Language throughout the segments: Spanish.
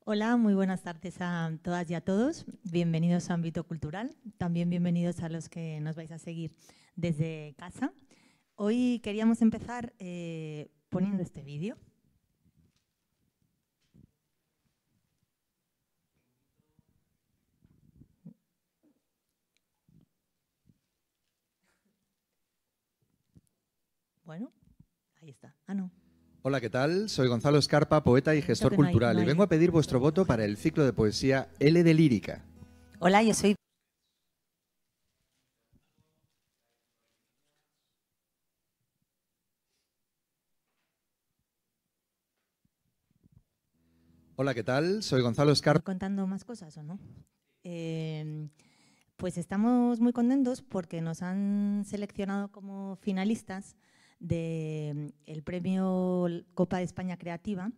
Hola, muy buenas tardes a todas y a todos. Bienvenidos a Ámbito Cultural. También bienvenidos a los que nos vais a seguir desde casa. Hoy queríamos empezar poniendo este vídeo. Bueno, ahí está. Ah, no. Hola, ¿qué tal? Soy Gonzalo Escarpa, poeta y gestor cultural, y vengo a pedir vuestro voto para el ciclo de poesía L de Lírica. Hola, yo soy... Hola, ¿qué tal? Soy Gonzalo Escarpa. ¿Contando más cosas o no? Pues estamos muy contentos porque nos han seleccionado como finalistas del premio Copa de España Creativa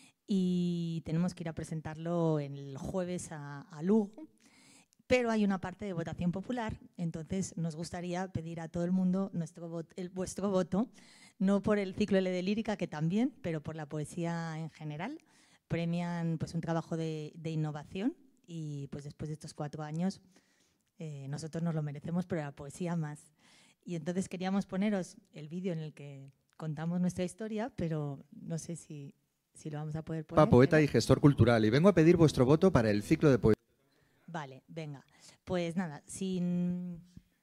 y tenemos que ir a presentarlo el jueves a Lugo, pero hay una parte de votación popular, entonces nos gustaría pedir a todo el mundo vuestro voto, no por el ciclo L de Lírica, que también, pero por la poesía en general. Premian pues, un trabajo de innovación y pues después de estos 4 años nosotros nos lo merecemos, pero la poesía más. Y entonces queríamos poneros el vídeo en el que contamos nuestra historia, pero no sé si lo vamos a poder poner. Poeta y gestor cultural, y vengo a pedir vuestro voto para el ciclo de poesía. Vale, venga. Pues nada, sin...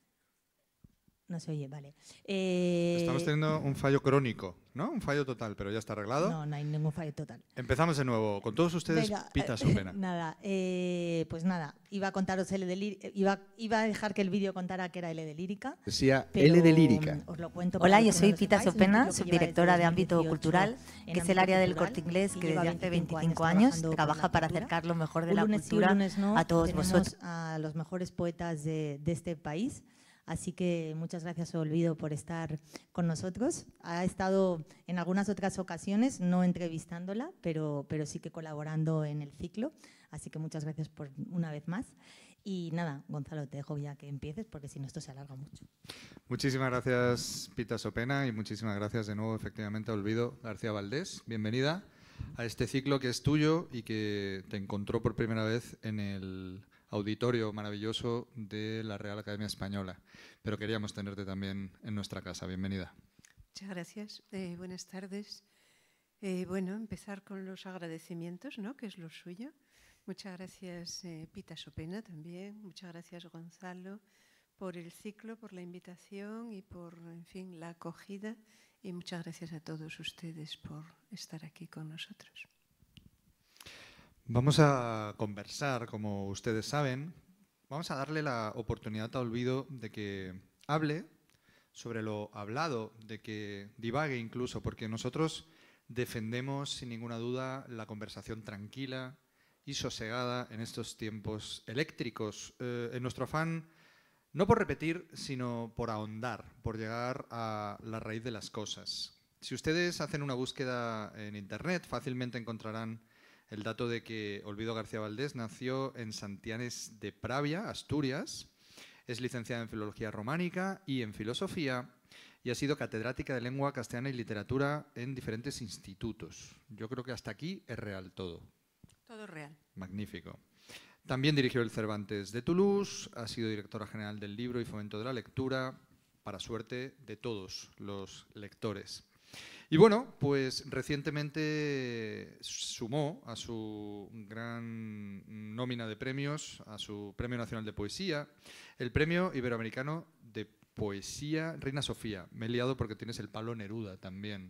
No se oye, vale. Estamos teniendo un fallo crónico, ¿no? Un fallo total, pero ya está arreglado. No, no hay ningún fallo total. Empezamos de nuevo. Con todos ustedes, Venga, Pita Sopena. Nada, pues nada, iba a contaros L de Lírica, iba a dejar que el vídeo contara que era L de Lírica. Poesía L de Lírica. Os lo cuento. Hola, yo soy Pita Sopena, subdirectora de Ámbito Cultural, que es el área del Corte Inglés que desde hace 25 años trabaja para acercar lo mejor de la cultura a todos vosotros. A los mejores poetas de este país. Así que muchas gracias, Olvido, por estar con nosotros. Ha estado en algunas otras ocasiones, no entrevistándola, pero sí que colaborando en el ciclo. Así que muchas gracias por una vez más. Y nada, Gonzalo, te dejo ya que empieces, porque si no esto se alarga mucho. Muchísimas gracias, Pita Sopena, y muchísimas gracias de nuevo, efectivamente, a Olvido García Valdés. Bienvenida a este ciclo que es tuyo y que te encontró por primera vez en el auditorio maravilloso de la Real Academia Española, pero queríamos tenerte también en nuestra casa. Bienvenida. Muchas gracias. Buenas tardes. Bueno, empezar con los agradecimientos, ¿no? Que es lo suyo. Muchas gracias, Pita Sopena, también. Muchas gracias, Gonzalo, por el ciclo, por la invitación y por, en fin, la acogida. Y muchas gracias a todos ustedes por estar aquí con nosotros. Vamos a conversar, como ustedes saben. Vamos a darle la oportunidad a Olvido de que hable sobre lo hablado, de que divague incluso, porque nosotros defendemos sin ninguna duda la conversación tranquila y sosegada en estos tiempos eléctricos, en nuestro afán no por repetir, sino por ahondar, por llegar a la raíz de las cosas. Si ustedes hacen una búsqueda en Internet, fácilmente encontrarán el dato de que Olvido García Valdés nació en Santianes de Pravia, Asturias, es licenciada en Filología Románica y en Filosofía y ha sido catedrática de Lengua Castellana y Literatura en diferentes institutos. Yo creo que hasta aquí es real todo. Todo real. Magnífico. También dirigió el Cervantes de Toulouse, ha sido directora general del Libro y Fomento de la Lectura, para suerte de todos los lectores. Y bueno, pues recientemente sumó a su gran nómina de premios, a su Premio Nacional de Poesía, el Premio Iberoamericano de Poesía Reina Sofía. Me he liado porque tienes el Pablo Neruda también.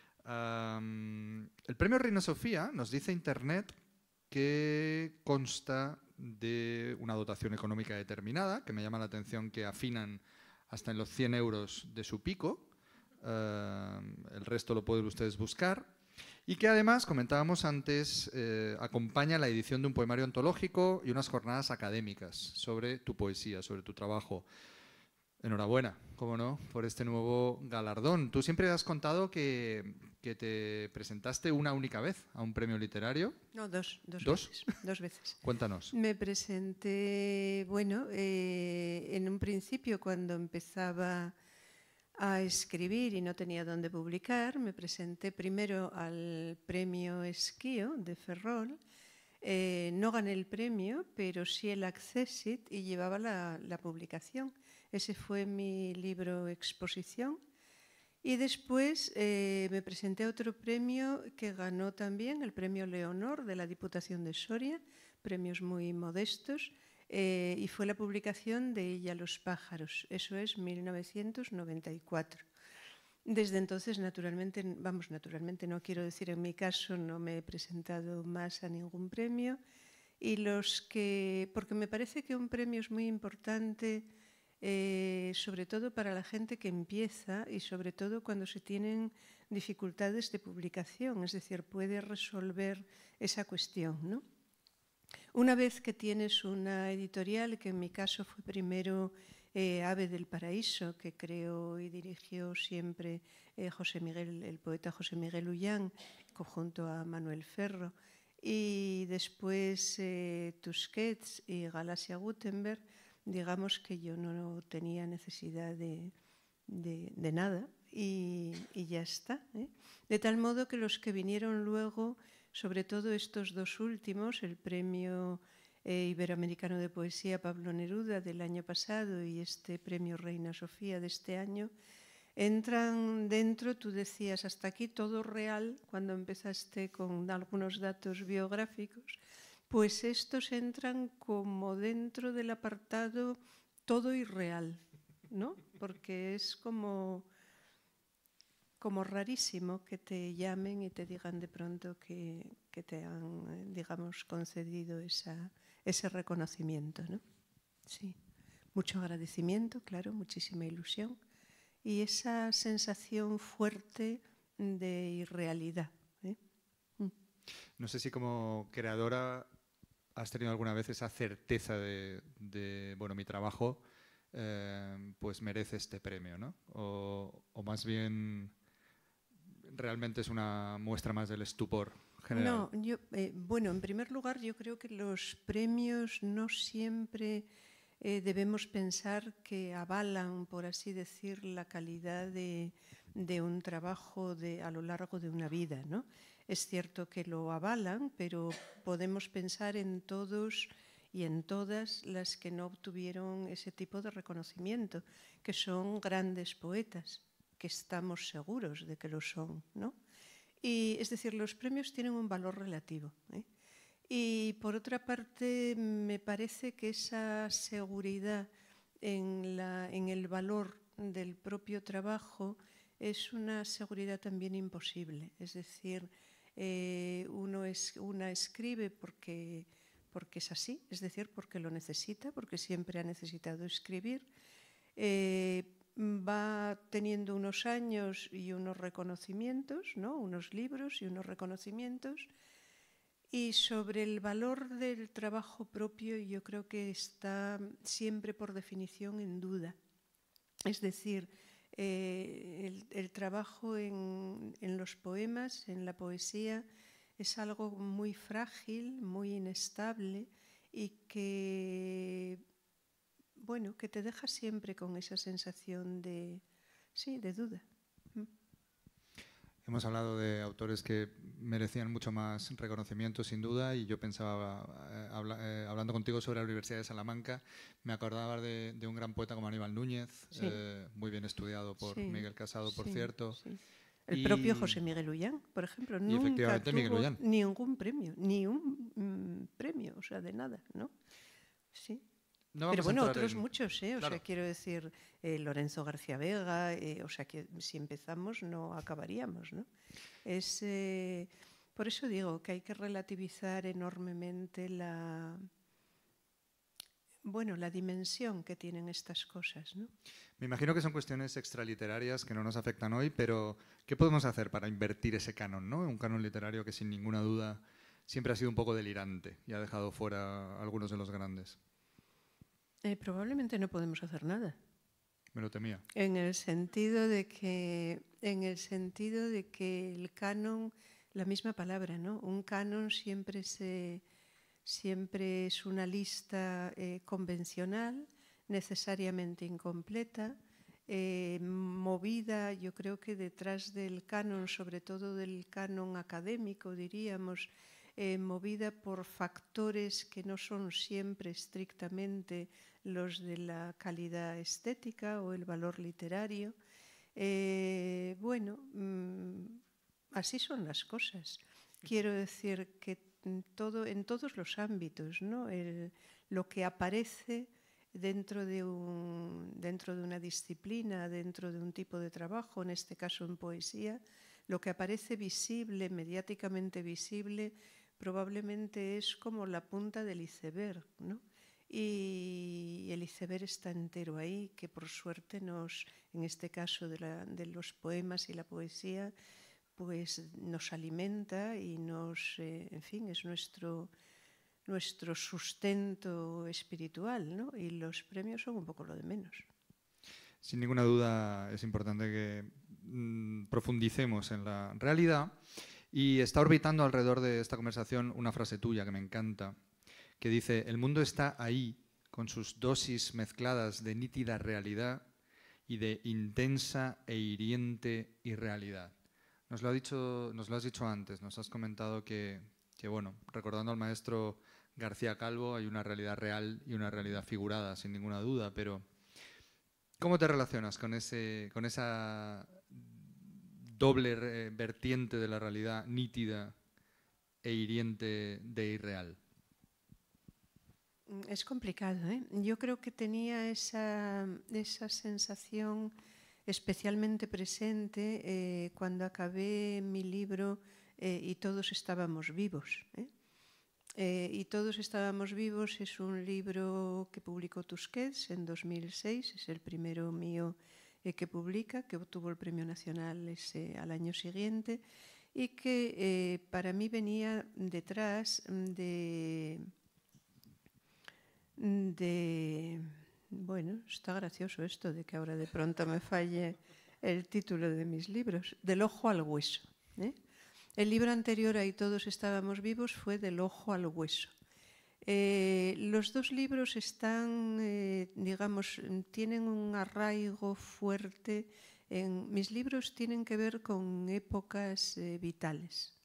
El Premio Reina Sofía, nos dice Internet, que consta de una dotación económica determinada, que me llama la atención que afinan hasta en los 100 euros de su pico. El resto lo pueden ustedes buscar, y que además, comentábamos antes, acompaña la edición de un poemario antológico y unas jornadas académicas sobre tu poesía, sobre tu trabajo. Enhorabuena, cómo no, por este nuevo galardón. Tú siempre has contado que te presentaste una única vez a un premio literario. No, dos veces. Cuéntanos. Me presenté, bueno, en un principio cuando empezaba a escribir y no tenía dónde publicar, me presenté primero al premio Esquío de Ferrol No gané el premio, pero sí el Accessit y llevaba la publicación. Ese fue mi libro exposición. Y después me presenté a otro premio que ganó también, el premio Leonor de la Diputación de Soria, premios muy modestos, y fue la publicación de Ella los pájaros, eso es 1994. Desde entonces, naturalmente, no quiero decir en mi caso, no me he presentado más a ningún premio, y porque me parece que un premio es muy importante, sobre todo para la gente que empieza y sobre todo cuando se tienen dificultades de publicación, es decir, puede resolver esa cuestión, ¿no? Una vez que tienes una editorial, que en mi caso fue primero Ave del Paraíso, que creó y dirigió siempre el poeta José Miguel Ullán, junto a Manuel Ferro, y después Tusquets y Galaxia Gutenberg, digamos que yo no tenía necesidad de nada y ya está. De tal modo que los que vinieron luego, sobre todo estos dos últimos, el Premio Iberoamericano de Poesía Pablo Neruda del año pasado y este Premio Reina Sofía de este año, entran dentro, tú decías, hasta aquí todo real, cuando empezaste con algunos datos biográficos, pues estos entran como dentro del apartado todo irreal, ¿no? Porque es como rarísimo que te llamen y te digan de pronto que te han, digamos, concedido ese reconocimiento, ¿no? Sí, mucho agradecimiento, claro, muchísima ilusión y esa sensación fuerte de irrealidad. No sé si como creadora has tenido alguna vez esa certeza de bueno, mi trabajo pues merece este premio, ¿no? O más bien realmente es una muestra más del estupor general. No, bueno, en primer lugar yo creo que los premios no siempre debemos pensar que avalan, por así decir, la calidad de un trabajo a lo largo de una vida, ¿no? Es cierto que lo avalan, pero podemos pensar en todos y en todas las que no obtuvieron ese tipo de reconocimiento, que son grandes poetas, que estamos seguros de que lo son, ¿no? Y, es decir, los premios tienen un valor relativo, ¿eh? Y por otra parte, me parece que esa seguridad en el valor del propio trabajo es una seguridad también imposible. Es decir, una escribe porque es así, es decir, porque lo necesita, porque siempre ha necesitado escribir. Va teniendo unos años y unos reconocimientos, ¿no? Unos libros y unos reconocimientos. Y sobre el valor del trabajo propio yo creo que está siempre por definición en duda. Es decir, el trabajo en los poemas, en la poesía, es algo muy frágil, muy inestable y que, bueno, que te deja siempre con esa sensación de duda. Hemos hablado de autores que merecían mucho más reconocimiento, sin duda, y yo pensaba, hablando contigo sobre la Universidad de Salamanca, me acordaba de un gran poeta como Aníbal Núñez, sí. Muy bien estudiado por Miguel Casado, por cierto. Sí. El propio José Miguel Ullán, por ejemplo, nunca tuvo ningún premio, ni un premio, o sea, de nada, ¿no? Sí. No, pero bueno, otros muchos, ¿eh? O sea, quiero decir, Lorenzo García Vega, o sea, que si empezamos no acabaríamos, ¿no? Por eso digo que hay que relativizar enormemente la dimensión que tienen estas cosas, ¿no? Me imagino que son cuestiones extraliterarias que no nos afectan hoy, pero ¿qué podemos hacer para invertir ese canon, ¿no? Un canon literario que sin ninguna duda siempre ha sido un poco delirante y ha dejado fuera a algunos de los grandes. Probablemente no podemos hacer nada. Me lo temía. En el sentido de que el canon, la misma palabra, ¿no? Un canon siempre es una lista convencional, necesariamente incompleta, movida, yo creo que detrás del canon, sobre todo del canon académico, diríamos, movida por factores que no son siempre estrictamente los de la calidad estética o el valor literario. Bueno, así son las cosas. Quiero decir que en todos los ámbitos, ¿no? Lo que aparece dentro de una disciplina, dentro de un tipo de trabajo, en este caso en poesía, lo que aparece visible, mediáticamente visible, probablemente es como la punta del iceberg, ¿no? Y el iceberg está entero ahí, que por suerte en este caso de los poemas y la poesía, pues nos alimenta y en fin, es nuestro sustento espiritual, ¿no? Y los premios son un poco lo de menos. Sin ninguna duda es importante que profundicemos en la realidad, y está orbitando alrededor de esta conversación una frase tuya que me encanta, que dice: el mundo está ahí con sus dosis mezcladas de nítida realidad y de intensa e hiriente irrealidad. Nos lo has dicho antes, nos has comentado que bueno, recordando al maestro García Calvo, hay una realidad real y una realidad figurada, sin ninguna duda, pero ¿cómo te relacionas con esa doble vertiente de la realidad nítida e hiriente de irreal? Es complicado, ¿eh? Yo creo que tenía esa sensación especialmente presente cuando acabé mi libro Y todos estábamos vivos. Y todos estábamos vivos es un libro que publicó Tusquets en 2006, es el primero mío que publica, que obtuvo el Premio Nacional al año siguiente, y que para mí venía detrás bueno, está gracioso esto de que ahora de pronto me falle el título de mis libros, Del ojo al hueso. El libro anterior a Y todos estábamos vivos fue Del ojo al hueso. Los dos libros están, digamos, tienen un arraigo fuerte. Mis libros tienen que ver con épocas vitales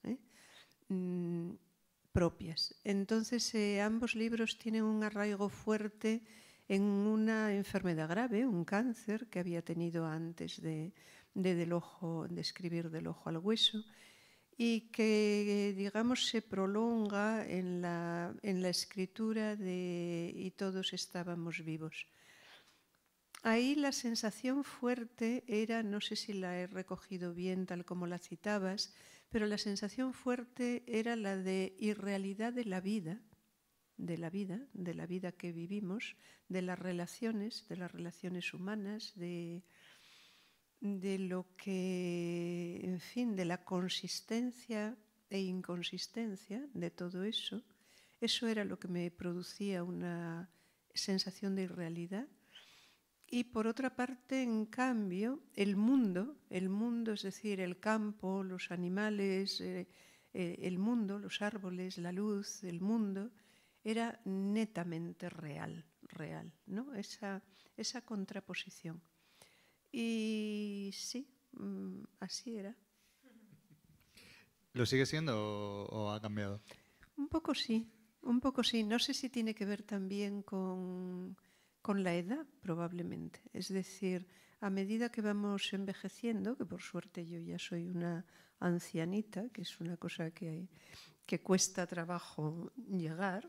propias. Entonces, ambos libros tienen un arraigo fuerte en una enfermedad grave, un cáncer que había tenido antes de escribir Del ojo al hueso, y que, digamos, se prolonga en la escritura de Y todos estábamos vivos. Ahí la sensación fuerte era, no sé si la he recogido bien tal como la citabas, pero la sensación fuerte era la de irrealidad de la vida que vivimos, de las relaciones humanas, de lo que, en fin, de la consistencia e inconsistencia de todo eso. Eso era lo que me producía una sensación de irrealidad. Y por otra parte, en cambio, el mundo, es decir, el campo, los animales, el mundo, los árboles, la luz, el mundo, era netamente real, ¿no? Esa contraposición. Y sí, así era. ¿Lo sigue siendo o ha cambiado? Un poco sí. No sé si tiene que ver también con la edad, probablemente. Es decir, a medida que vamos envejeciendo, que por suerte yo ya soy una ancianita, que es una cosa que cuesta trabajo llegar,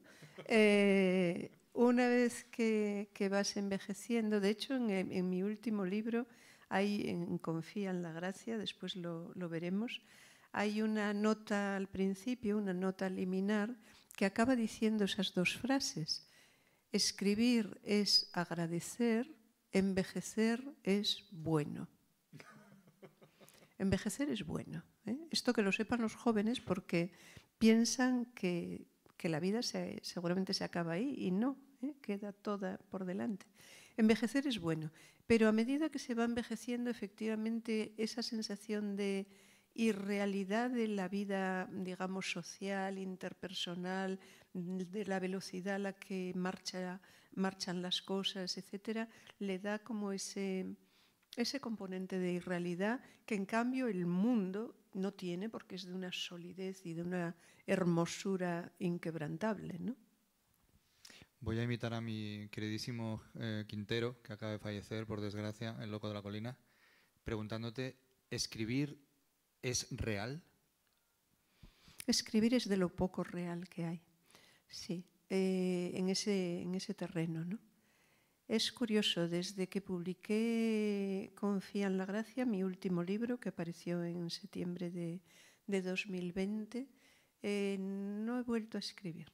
una vez que vas envejeciendo, de hecho en mi último libro, en Confía en la gracia, después lo veremos, hay una nota al principio, una nota liminar, que acaba diciendo esas dos frases. Escribir es agradecer, envejecer es bueno. Envejecer es bueno. Esto que lo sepan los jóvenes porque piensan que la vida seguramente se acaba ahí y no, queda toda por delante. Envejecer es bueno, pero a medida que se va envejeciendo, efectivamente, esa sensación de irrealidad de la vida, digamos, social, interpersonal, de la velocidad a la que marchan las cosas, etcétera, le da como ese componente de irrealidad que en cambio el mundo no tiene porque es de una solidez y de una hermosura inquebrantable, ¿no? Voy a imitar a mi queridísimo Quintero, que acaba de fallecer, por desgracia, el loco de la colina, preguntándote, ¿escribir es real? Escribir es de lo poco real que hay, sí, en ese terreno, ¿no? Es curioso, desde que publiqué Confía en la Gracia, mi último libro, que apareció en septiembre de 2020, no he vuelto a escribir.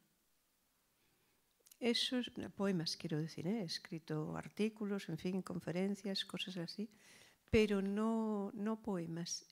Esos poemas, quiero decir, he escrito artículos, en fin, conferencias, cosas así, pero no poemas.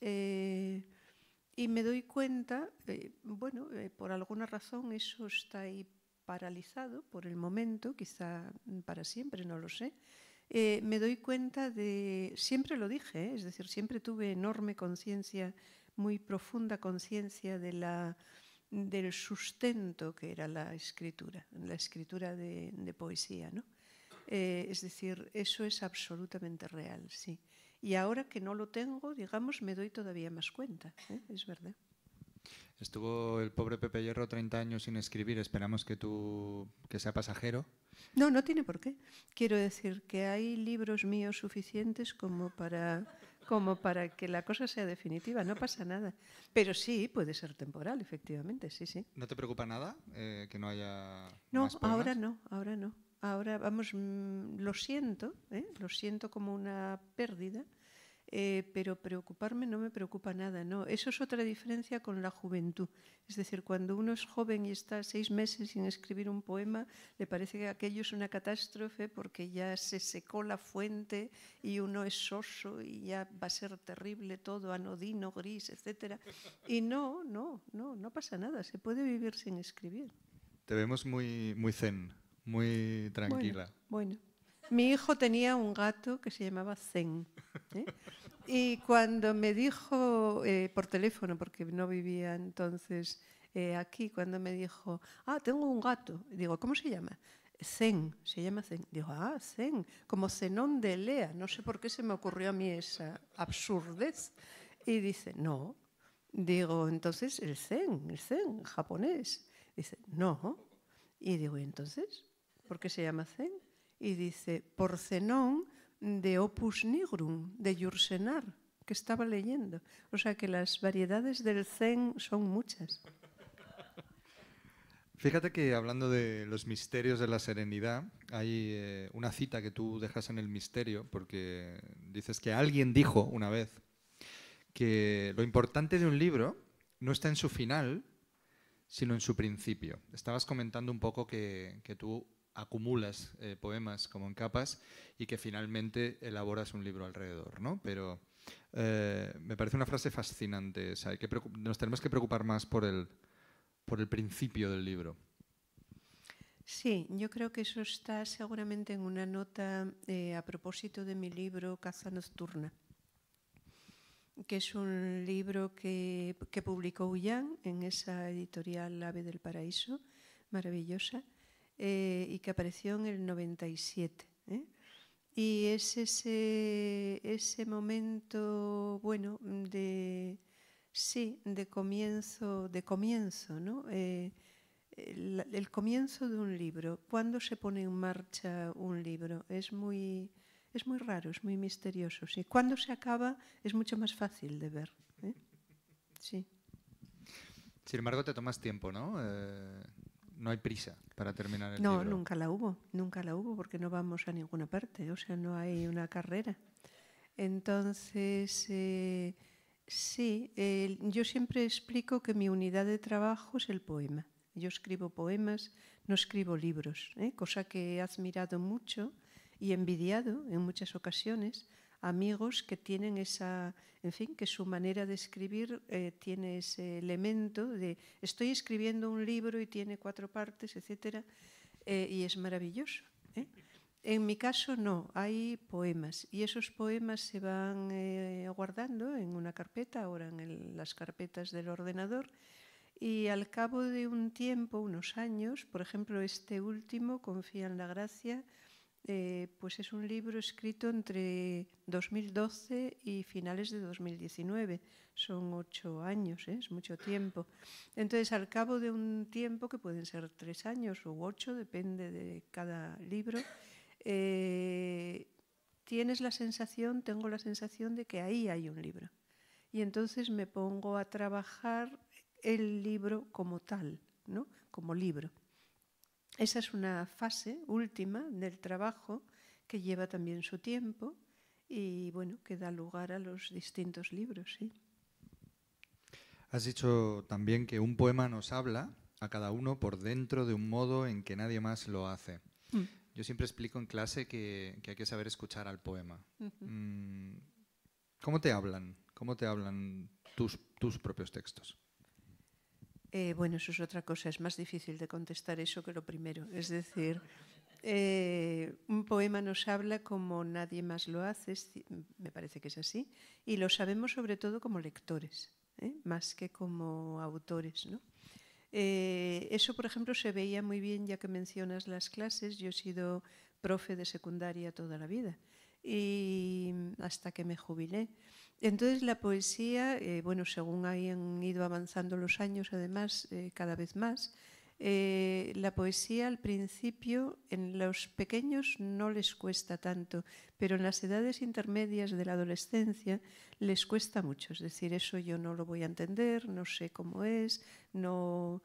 Y me doy cuenta, bueno, por alguna razón eso está ahí paralizado por el momento, quizá para siempre, no lo sé. Me doy cuenta de, siempre lo dije, es decir, siempre tuve enorme conciencia, muy profunda conciencia del sustento que era la escritura de poesía, ¿no? Es decir, eso es absolutamente real, sí. Y ahora que no lo tengo, digamos, me doy todavía más cuenta, es verdad. Estuvo el pobre Pepe Hierro 30 años sin escribir, esperamos que sea pasajero. No, no tiene por qué. Quiero decir que hay libros míos suficientes como para que la cosa sea definitiva, no pasa nada. Pero sí, puede ser temporal, efectivamente, sí, sí. ¿No te preocupa nada que no haya No, más poemas? ahora no, ahora no. Ahora, vamos, lo siento como una pérdida, pero preocuparme no me preocupa nada, ¿no? Eso es otra diferencia con la juventud. Es decir, cuando uno es joven y está 6 meses sin escribir un poema, le parece que aquello es una catástrofe porque ya se secó la fuente y uno es soso y ya va a ser terrible todo, anodino, gris, etc. Y no pasa nada, se puede vivir sin escribir. Te vemos muy, muy zen, muy tranquila. Bueno. Mi hijo tenía un gato que se llamaba Zen. Y cuando me dijo por teléfono, porque no vivía entonces aquí, cuando me dijo, tengo un gato. Digo, ¿cómo se llama? Zen, se llama Zen. Digo, Zen, como Zenón de Elea. No sé por qué se me ocurrió a mí esa absurdez. Y dice, no. Digo, entonces el Zen japonés. Dice, no. Y digo, ¿y entonces? ¿Por qué se llama Zen? Y dice, por Zenón de Opus Nigrum, de Yursenar, que estaba leyendo. O sea que las variedades del Zen son muchas. Fíjate que hablando de los misterios de la serenidad, hay una cita que tú dejas en el misterio, porque dices que alguien dijo una vez que lo importante de un libro no está en su final, sino en su principio. Estabas comentando un poco que tú acumulas poemas como en capas y que finalmente elaboras un libro alrededor, ¿no? Pero me parece una frase fascinante. O sea, nos tenemos que preocupar más por el principio del libro. Sí, yo creo que eso está seguramente en una nota a propósito de mi libro Caza Nocturna, que es un libro que publicó Ullán en esa editorial Ave del Paraíso, maravillosa, y que apareció en el 97. Y es ese momento, bueno, de comienzo, ¿no? El comienzo de un libro. ¿Cuándo se pone en marcha un libro? Es muy raro, es muy misterioso. ¿Sí? Cuando se acaba es mucho más fácil de ver. Sí. Sin embargo, te tomas tiempo, ¿no? No hay prisa para terminar el libro. No, nunca la hubo, porque no vamos a ninguna parte, o sea, no hay una carrera. Entonces, yo siempre explico que mi unidad de trabajo es el poema. Yo escribo poemas, no escribo libros, cosa que he admirado mucho y envidiado en muchas ocasiones. Amigos que tienen que su manera de escribir tiene ese elemento de estoy escribiendo un libro y tiene 4 partes, etcétera, y es maravilloso. En mi caso no, hay poemas y esos poemas se van guardando en una carpeta, ahora en las carpetas del ordenador, y al cabo de un tiempo, unos años, por ejemplo este último, Confía en la Gracia, Pues es un libro escrito entre 2012 y finales de 2019. Son 8 años, es mucho tiempo. Entonces, al cabo de un tiempo, que pueden ser 3 años u 8, depende de cada libro, tengo la sensación de que ahí hay un libro. Y entonces me pongo a trabajar el libro como tal, ¿no? Como libro. Esa es una fase última del trabajo que lleva también su tiempo y, bueno, que da lugar a los distintos libros, sí. Has dicho también que un poema nos habla a cada uno por dentro de un modo en que nadie más lo hace. Yo siempre explico en clase que hay que saber escuchar al poema. ¿Cómo te hablan? ¿Cómo te hablan tus propios textos? Bueno, eso es otra cosa. Es más difícil de contestar eso que lo primero. Es decir, un poema nos habla como nadie más lo hace, me parece que es así, y lo sabemos sobre todo como lectores, más que como autores, ¿no? Eso, por ejemplo, se veía muy bien, ya que mencionas las clases. Yo he sido profe de secundaria toda la vida y hasta que me jubilé. Entonces la poesía, bueno, según han ido avanzando los años, además, cada vez más, la poesía al principio en los pequeños no les cuesta tanto, pero en las edades intermedias de la adolescencia les cuesta mucho. Es decir, eso yo no lo voy a entender, no sé cómo es, no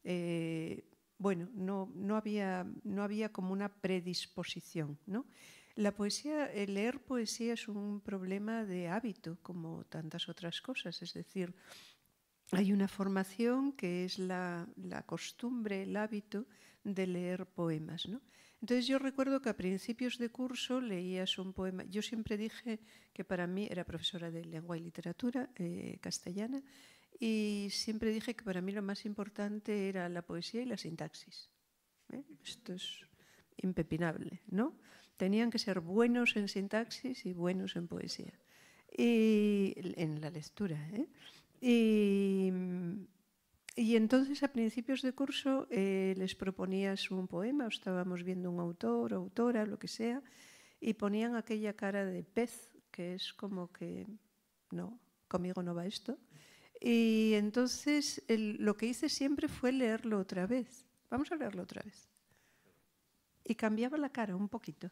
había como una predisposición, ¿no? La poesía, el leer poesía es un problema de hábito, como tantas otras cosas. Es decir, hay una formación que es la costumbre, el hábito de leer poemas, ¿no? Entonces yo recuerdo que a principios de curso leías un poema. Yo siempre dije que para mí, era profesora de lengua y literatura castellana, y siempre dije que para mí lo más importante era la poesía y la sintaxis. Esto es impepinable, ¿no? Tenían que ser buenos en sintaxis y buenos en poesía. Y en la lectura, Y entonces a principios de curso les proponías un poema, o estábamos viendo un autor o autora, lo que sea, y ponían aquella cara de pez, que es como que, no, conmigo no va esto. Y entonces lo que hice siempre fue leerlo otra vez. Vamos a leerlo otra vez. Y cambiaba la cara un poquito.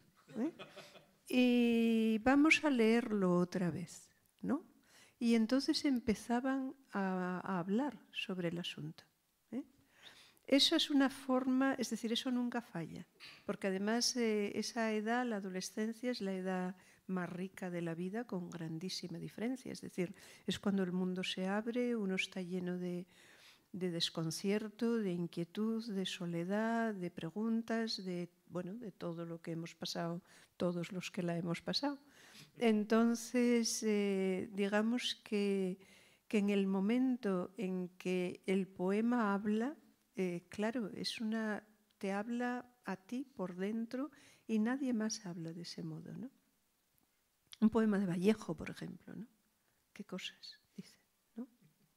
Y vamos a leerlo otra vez, ¿no? Y entonces empezaban a hablar sobre el asunto. Eso es una forma, es decir, eso nunca falla, porque además esa edad, la adolescencia, es la edad más rica de la vida, con grandísima diferencia. Es decir, es cuando el mundo se abre, uno está lleno de desconcierto, de inquietud, de soledad, de preguntas, de todo lo que hemos pasado, todos los que la hemos pasado. Entonces, digamos que en el momento en que el poema habla, claro, te habla a ti por dentro y nadie más habla de ese modo, ¿no? Un poema de Vallejo, por ejemplo, ¿no? ¿Qué cosas dice, ¿no?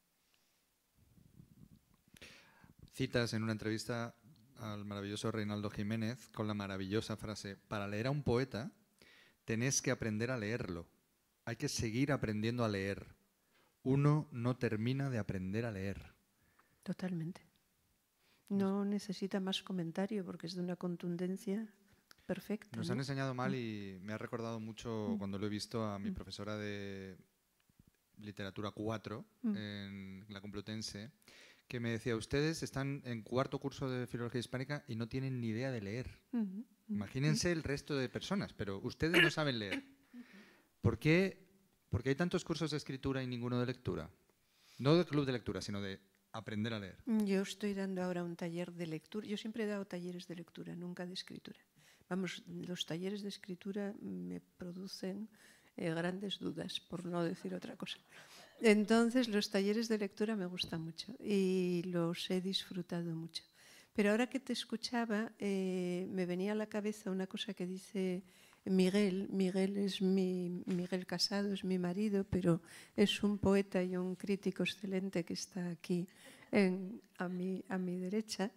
Citas en una entrevista al maravilloso Reinaldo Jiménez con la maravillosa frase: para leer a un poeta tenés que aprender a leerlo. Hay que seguir aprendiendo a leer. Uno no termina de aprender a leer. Totalmente. No necesita más comentario porque es de una contundencia perfecta. Nos han enseñado mal y me ha recordado mucho cuando lo he visto a mi profesora de literatura 4 en la Complutense, que me decía: ustedes están en 4º curso de Filología Hispánica y no tienen ni idea de leer. Imagínense el resto de personas, pero ustedes no saben leer. ¿Por qué hay tantos cursos de escritura y ninguno de lectura? No de club de lectura, sino de aprender a leer. Yo estoy dando ahora un taller de lectura. Yo siempre he dado talleres de lectura, nunca de escritura. Vamos, los talleres de escritura me producen grandes dudas, por no decir otra cosa. Entonces, los talleres de lectura me gustan mucho y los he disfrutado mucho. Pero ahora que te escuchaba, me venía a la cabeza una cosa que dice Miguel. Miguel Casado es mi marido, pero es un poeta y un crítico excelente que está aquí a mi derecha.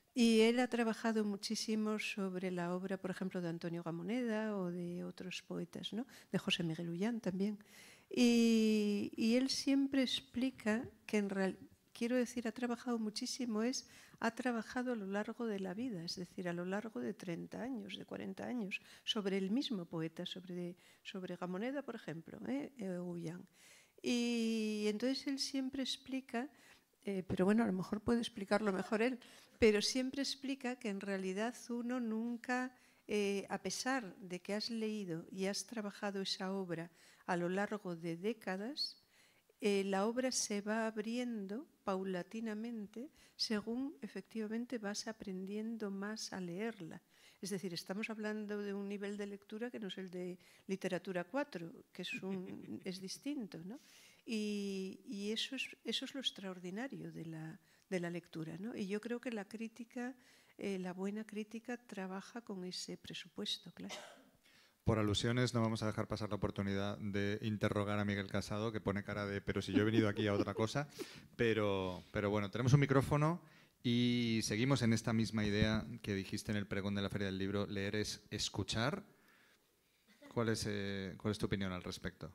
Y él ha trabajado muchísimo sobre la obra, por ejemplo, de Antonio Gamoneda o de otros poetas, ¿no? De José Miguel Ullán también. Y él siempre explica que en realidad, quiero decir, ha trabajado muchísimo, ha trabajado a lo largo de la vida, es decir, a lo largo de 30 años, de 40 años, sobre el mismo poeta, sobre Gamoneda, por ejemplo, Ullán. Y entonces él siempre explica, pero bueno, a lo mejor puede explicarlo mejor él, pero siempre explica que en realidad uno nunca, a pesar de que has leído y has trabajado esa obra a lo largo de décadas, la obra se va abriendo paulatinamente según efectivamente vas aprendiendo más a leerla. Es decir, estamos hablando de un nivel de lectura que no es el de literatura 4, que es distinto, ¿no? Y eso es lo extraordinario de la lectura, ¿no? Y yo creo que la crítica, la buena crítica, trabaja con ese presupuesto, claro. Por alusiones no vamos a dejar pasar la oportunidad de interrogar a Miguel Casado, que pone cara de pero si yo he venido aquí a otra cosa. Pero bueno, tenemos un micrófono y seguimos en esta misma idea que dijiste en el pregón de la Feria del Libro, leer es escuchar. ¿Cuál es tu opinión al respecto?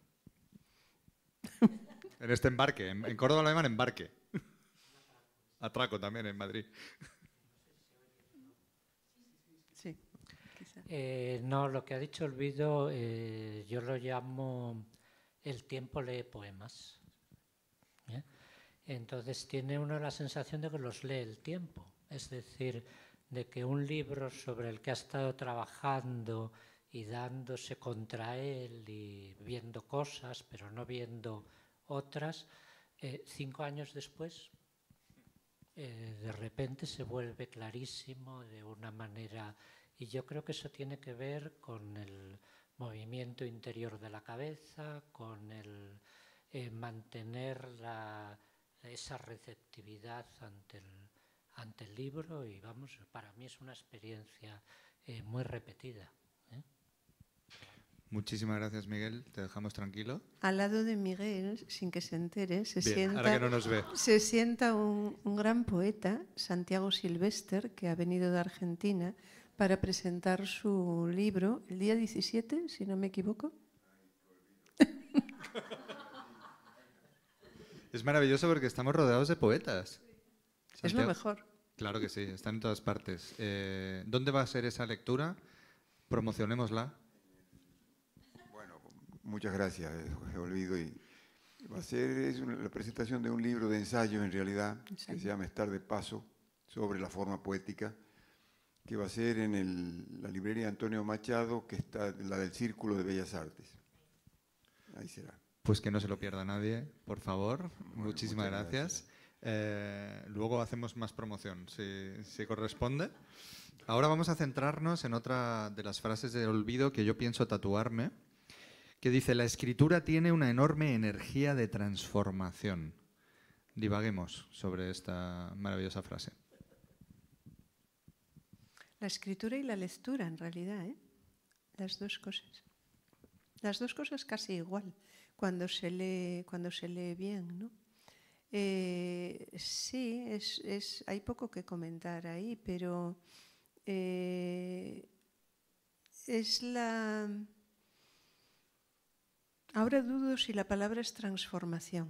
En este embarque, en Córdoba lo llaman embarque. Atraco también en Madrid. Sí. No, lo que ha dicho Olvido, yo lo llamo el tiempo lee poemas. Entonces tiene uno la sensación de que los lee el tiempo, es decir, de que un libro sobre el que ha estado trabajando y dándose contra él y viendo cosas, pero no viendo otras, 5 años después, de repente se vuelve clarísimo de una manera. Y yo creo que eso tiene que ver con el movimiento interior de la cabeza, con el mantener esa receptividad ante el libro y vamos, para mí es una experiencia muy repetida. Muchísimas gracias, Miguel. Te dejamos tranquilo. Al lado de Miguel, sin que se entere, ahora que no nos ve. Se sienta un gran poeta, Santiago Silvester, que ha venido de Argentina para presentar su libro el día 17, si no me equivoco. Es maravilloso porque estamos rodeados de poetas. Es lo mejor. Claro que sí, están en todas partes. ¿Dónde va a ser esa lectura? Promocionémosla. Bueno, muchas gracias, Jorge Olvido. Y va a ser la presentación de un libro de ensayo, en realidad, que se llama Estar de Paso, sobre la forma poética, que va a ser en la librería Antonio Machado, que está la del Círculo de Bellas Artes. Ahí será. Pues que no se lo pierda nadie, por favor. Bueno, muchísimas gracias. Luego hacemos más promoción, si corresponde. Ahora vamos a centrarnos en otra de las frases de Olvido que yo pienso tatuarme, que dice: la escritura tiene una enorme energía de transformación. Divaguemos sobre esta maravillosa frase. La escritura y la lectura, en realidad, las dos cosas. Las dos cosas casi igual, cuando se lee bien, ¿no? Sí, hay poco que comentar ahí, pero ahora dudo si la palabra es transformación.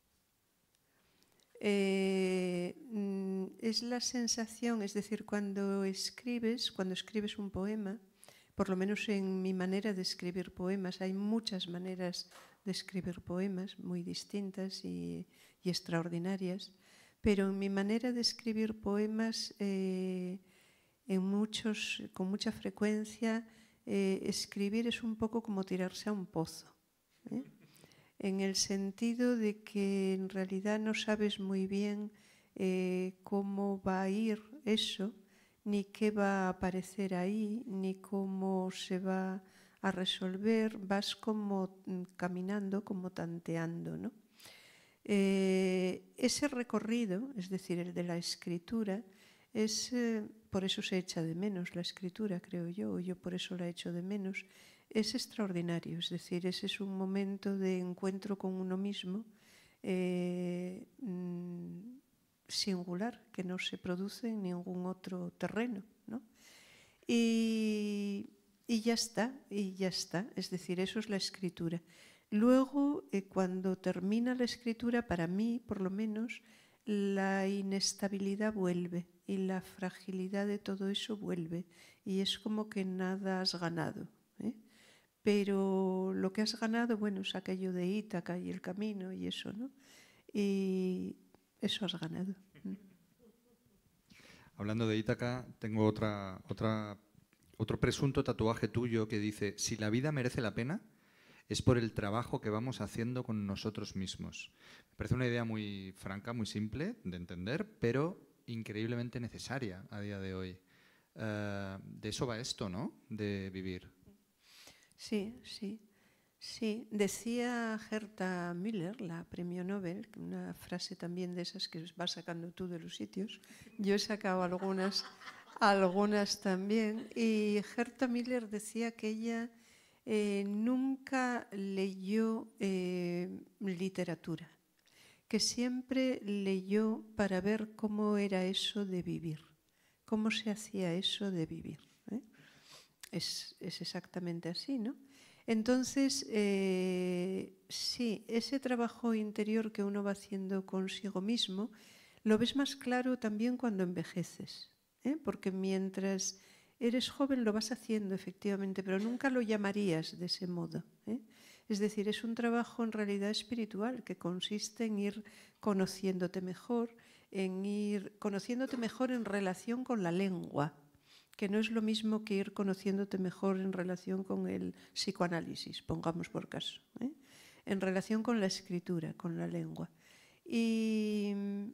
Es la sensación, es decir, cuando escribes un poema, por lo menos en mi manera de escribir poemas, hay muchas maneras de escribir poemas muy distintas y extraordinarias, pero en mi manera de escribir poemas, con mucha frecuencia, escribir es un poco como tirarse a un pozo, en el sentido de que en realidad no sabes muy bien cómo va a ir eso, ni qué va a aparecer ahí, ni cómo se va a resolver, vas como caminando, como tanteando, ¿no? Ese recorrido, es decir, el de la escritura, por eso se echa de menos la escritura, creo yo, o yo por eso la echo de menos, es extraordinario, es decir, ese es un momento de encuentro con uno mismo singular que no se produce en ningún otro terreno, ¿no? Y ya está, es decir, eso es la escritura. Luego, cuando termina la escritura, para mí, por lo menos, la inestabilidad vuelve y la fragilidad de todo eso vuelve y es como que nada has ganado, ¿eh? Pero lo que has ganado, bueno, es aquello de Ítaca y el camino y eso, ¿no? Y eso has ganado. Hablando de Ítaca, tengo otro presunto tatuaje tuyo que dice: si la vida merece la pena, es por el trabajo que vamos haciendo con nosotros mismos. Me parece una idea muy franca, muy simple de entender, pero increíblemente necesaria a día de hoy. De eso va esto, ¿no? De vivir. Sí. Decía Herta Müller, la premio Nobel, una frase también de esas que vas sacando tú de los sitios. Yo he sacado algunas también. Y Herta Müller decía que ella nunca leyó literatura, que siempre leyó para ver cómo era eso de vivir, cómo se hacía eso de vivir, ¿eh? Es exactamente así, ¿no? Entonces, sí, ese trabajo interior que uno va haciendo consigo mismo, lo ves más claro también cuando envejeces, ¿eh? Porque mientras eres joven lo vas haciendo efectivamente, pero nunca lo llamarías de ese modo, ¿eh? Es decir, es un trabajo en realidad espiritual que consiste en ir conociéndote mejor, en relación con la lengua, que no es lo mismo que ir conociéndote mejor en relación con el psicoanálisis, pongamos por caso, ¿eh? En relación con la escritura, con la lengua. Y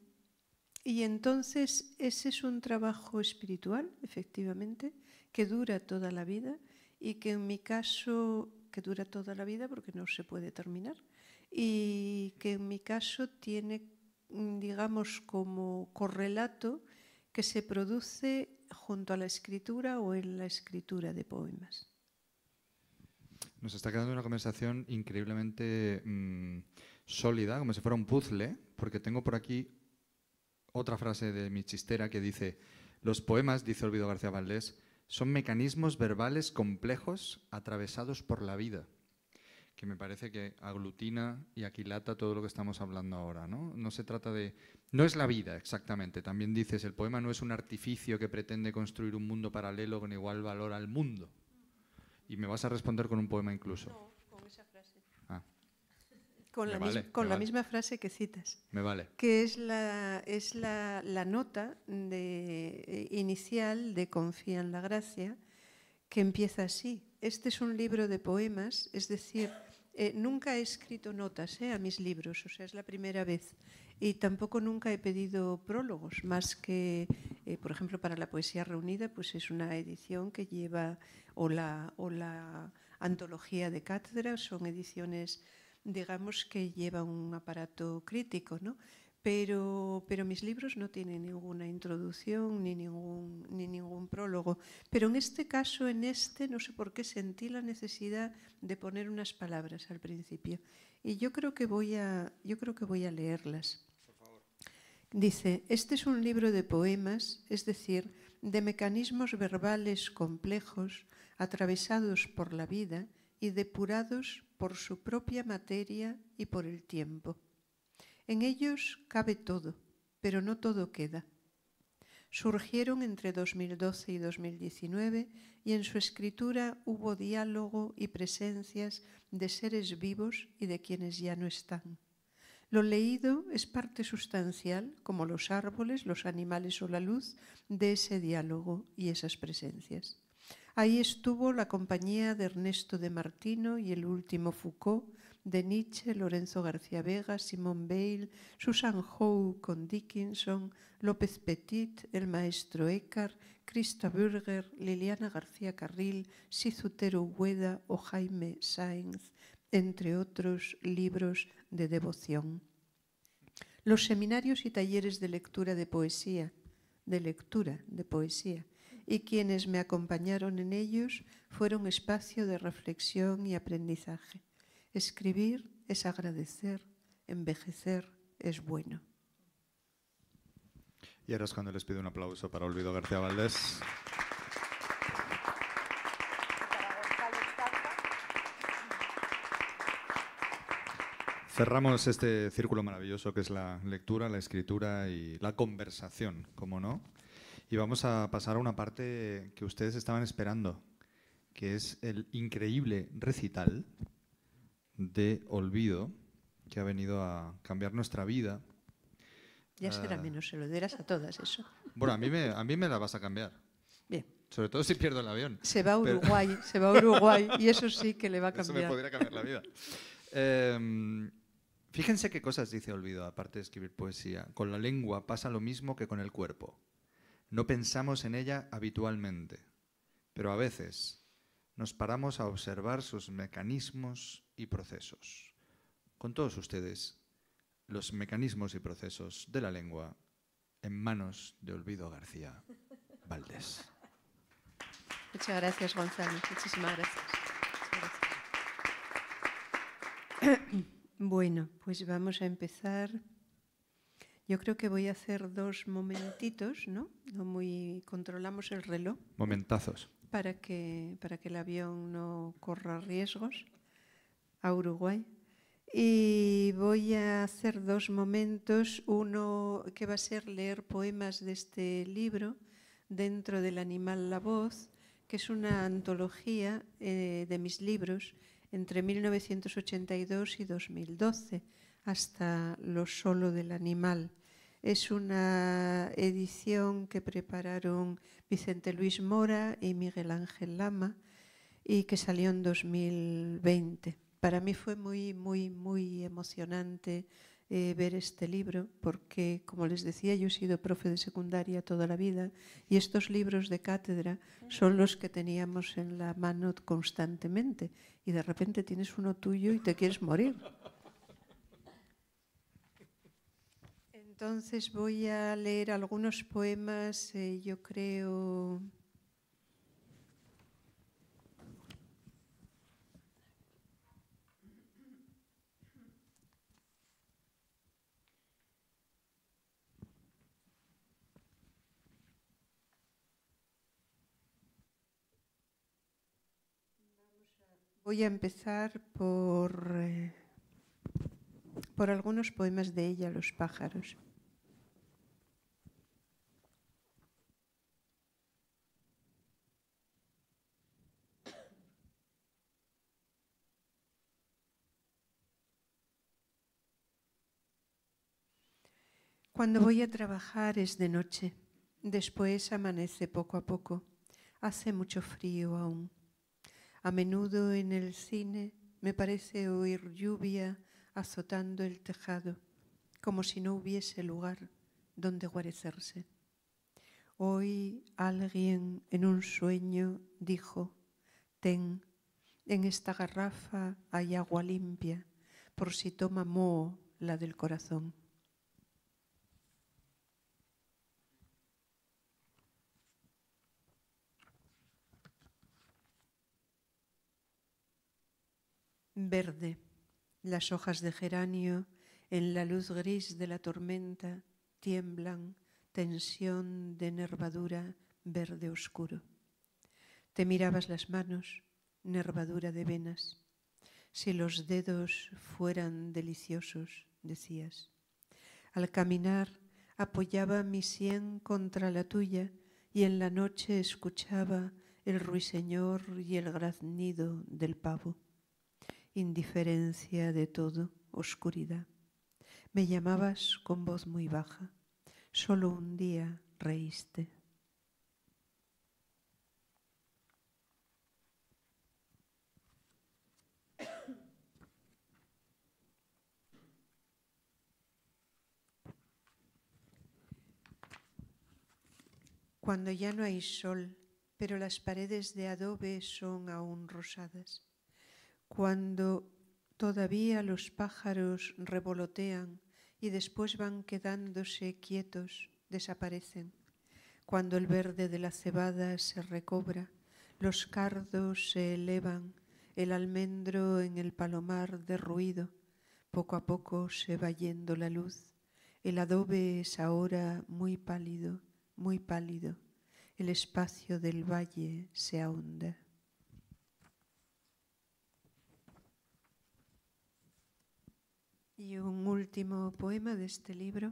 entonces ese es un trabajo espiritual, efectivamente, que dura toda la vida y que en mi caso, que dura toda la vida porque no se puede terminar, y que en mi caso tiene, digamos, como correlato que se produce junto a la escritura o en la escritura de poemas. Nos está quedando una conversación increíblemente sólida, como si fuera un puzzle, porque tengo por aquí otra frase de mi chistera que dice: los poemas, dice Olvido García Valdés, son mecanismos verbales complejos atravesados por la vida, que me parece que aglutina y aquilata todo lo que estamos hablando ahora, ¿no? No se trata de... No es la vida, exactamente. También dices, el poema no es un artificio que pretende construir un mundo paralelo con igual valor al mundo. Y me vas a responder con un poema incluso. No, con esa frase. Ah. Con la misma frase que citas. Me vale. Que es la nota inicial de Confía en la gracia, que empieza así. Este es un libro de poemas, es decir, nunca he escrito notas a mis libros, o sea, es la primera vez. Y tampoco nunca he pedido prólogos, más que, por ejemplo, para la Poesía Reunida, pues es una edición que lleva, o la antología de cátedra, son ediciones, digamos, que lleva un aparato crítico, ¿no? Pero mis libros no tienen ninguna introducción ni ningún prólogo. Pero en este caso, no sé por qué sentí la necesidad de poner unas palabras al principio. Y yo creo que voy a leerlas. Por favor. Dice, este es un libro de poemas, es decir, de mecanismos verbales complejos atravesados por la vida y depurados por su propia materia y por el tiempo. En ellos cabe todo, pero no todo queda. Surgieron entre 2012 y 2019 y en su escritura hubo diálogo y presencias de seres vivos y de quienes ya no están. Lo leído es parte sustancial, como los árboles, los animales o la luz, de ese diálogo y esas presencias. Ahí estuvo la compañía de Ernesto de Martino y el último Foucault, de Nietzsche, Lorenzo García Vega, Simone Weil, Susan Howe con Dickinson, López Petit, el maestro Eckhart, Christa Burger, Liliana García Carril, Sizutero Ueda o Jaime Sainz, entre otros libros de devoción. Los seminarios y talleres de lectura de poesía, y quienes me acompañaron en ellos fueron espacio de reflexión y aprendizaje. Escribir es agradecer, envejecer es bueno. Y ahora es cuando les pido un aplauso para Olvido García Valdés. Cerramos este círculo maravilloso que es la lectura, la escritura y la conversación, como no. Y vamos a pasar a una parte que ustedes estaban esperando, que es el increíble recital de Olvido, que ha venido a cambiar nuestra vida. Ya será menos, se lo dirás a todas eso. Bueno, a mí me la vas a cambiar. Bien. Sobre todo si pierdo el avión. Se va a Uruguay, y eso sí que le va a cambiar. Eso me podría cambiar la vida. Fíjense qué cosas dice Olvido, aparte de escribir poesía. Con la lengua pasa lo mismo que con el cuerpo. No pensamos en ella habitualmente, pero a veces nos paramos a observar sus mecanismos y procesos. Con todos ustedes, los mecanismos y procesos de la lengua en manos de Olvido García Valdés. Muchas gracias, Gonzalo. Muchísimas gracias. Muchas gracias. Bueno, pues vamos a empezar. Yo creo que voy a hacer 2 momentitos, ¿no? Controlamos el reloj. Momentazos. Para que el avión no corra riesgos a Uruguay. Y voy a hacer 2 momentos. Uno que va a ser leer poemas de este libro, Dentro del animal la voz, que es una antología de mis libros entre 1982 y 2012, hasta Lo solo del animal. Es una edición que prepararon Vicente Luis Mora y Miguel Ángel Lama y que salió en 2020. Para mí fue muy, muy, muy emocionante ver este libro porque, como les decía, yo he sido profe de secundaria toda la vida y estos libros de cátedra son los que teníamos en la mano constantemente y de repente tienes uno tuyo y te quieres morir. Entonces voy a leer algunos poemas, yo creo... Voy a empezar por algunos poemas de ella, Los pájaros. Cuando voy a trabajar es de noche, después amanece poco a poco, hace mucho frío aún. A menudo en el cine me parece oír lluvia azotando el tejado, como si no hubiese lugar donde guarecerse. Hoy alguien en un sueño dijo: ten, en esta garrafa hay agua limpia, por si toma moho la del corazón. Verde, las hojas de geranio en la luz gris de la tormenta tiemblan, tensión de nervadura verde oscuro. Te mirabas las manos, nervadura de venas. Si los dedos fueran deliciosos, decías. Al caminar apoyaba mi sien contra la tuya y en la noche escuchaba el ruiseñor y el graznido del pavo. Indiferencia de todo, oscuridad. Me llamabas con voz muy baja. Solo un día reíste. Cuando ya no hay sol, pero las paredes de adobe son aún rosadas. Cuando todavía los pájaros revolotean y después van quedándose quietos, desaparecen. Cuando el verde de la cebada se recobra, los cardos se elevan, el almendro en el palomar derruido, poco a poco se va yendo la luz, El adobe es ahora muy pálido, muy pálido. El espacio del valle se ahonda. Y un último poema de este libro.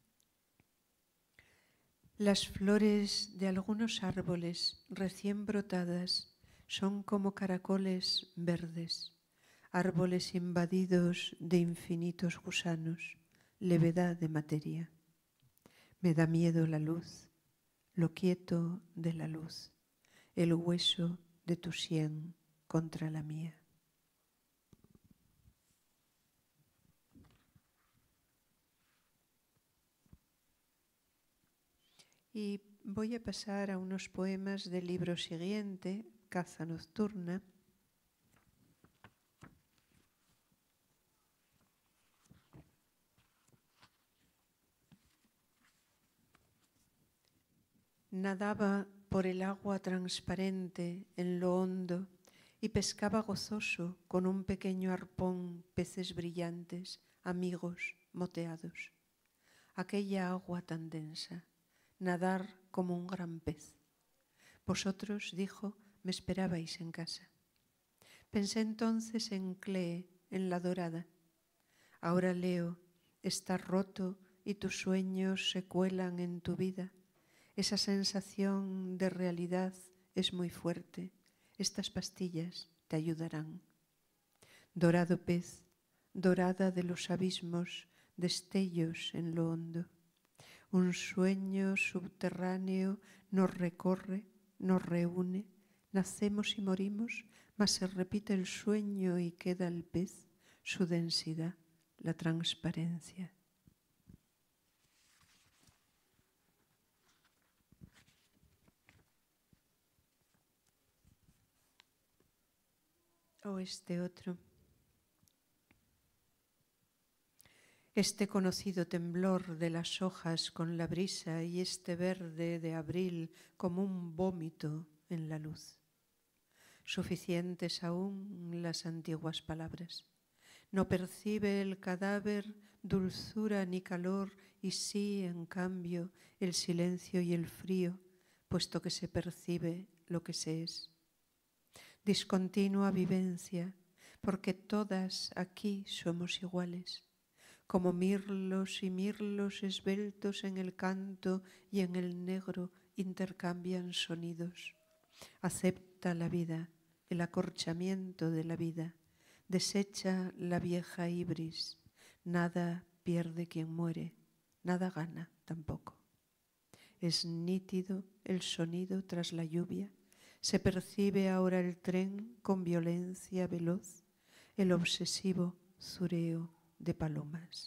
Las flores de algunos árboles recién brotadas son como caracoles verdes, árboles invadidos de infinitos gusanos, levedad de materia. Me da miedo la luz, lo quieto de la luz, el hueso de tu sien contra la mía. Y voy a pasar a unos poemas del libro siguiente, Caza Nocturna. Nadaba por el agua transparente en lo hondo y pescaba gozoso con un pequeño arpón peces brillantes, amigos, moteados. Aquella agua tan densa, nadar como un gran pez. Vosotros, dijo, me esperabais en casa. Pensé entonces en Clee, en la dorada. Ahora leo, está roto y tus sueños se cuelan en tu vida. Esa sensación de realidad es muy fuerte. Estas pastillas te ayudarán. Dorado pez, dorada de los abismos, destellos en lo hondo. Un sueño subterráneo nos recorre, nos reúne, nacemos y morimos, mas se repite el sueño y queda el pez, su densidad, la transparencia. O este otro. Este conocido temblor de las hojas con la brisa y este verde de abril como un vómito en la luz. Suficientes aún las antiguas palabras. No percibe el cadáver dulzura ni calor y sí, en cambio, el silencio y el frío, puesto que se percibe lo que se es. Discontinua vivencia, porque todas aquí somos iguales, como mirlos y mirlos esbeltos en el canto y en el negro intercambian sonidos. Acepta la vida, el acorchamiento de la vida, desecha la vieja ibris, nada pierde quien muere, nada gana tampoco. Es nítido el sonido tras la lluvia. Se percibe ahora el tren con violencia veloz, el obsesivo zureo de palomas.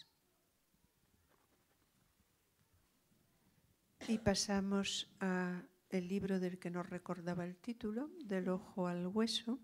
Y pasamos a el libro del que nos recordaba el título, Del ojo al hueso.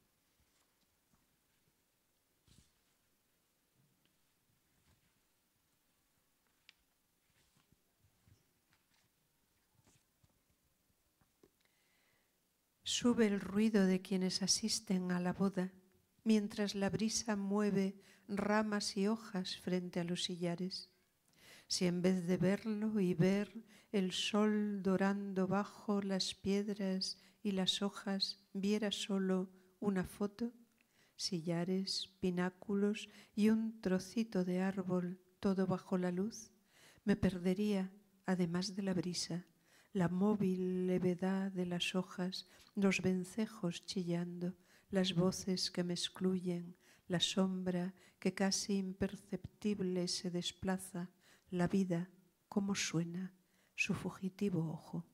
Sube el ruido de quienes asisten a la boda, mientras la brisa mueve ramas y hojas frente a los sillares. Si en vez de verlo y ver el sol dorando bajo las piedras y las hojas viera solo una foto, sillares, pináculos y un trocito de árbol todo bajo la luz, me perdería, además de la brisa, la móvil levedad de las hojas, los vencejos chillando, las voces que me excluyen, la sombra que casi imperceptible se desplaza, la vida, cómo suena, su fugitivo ojo.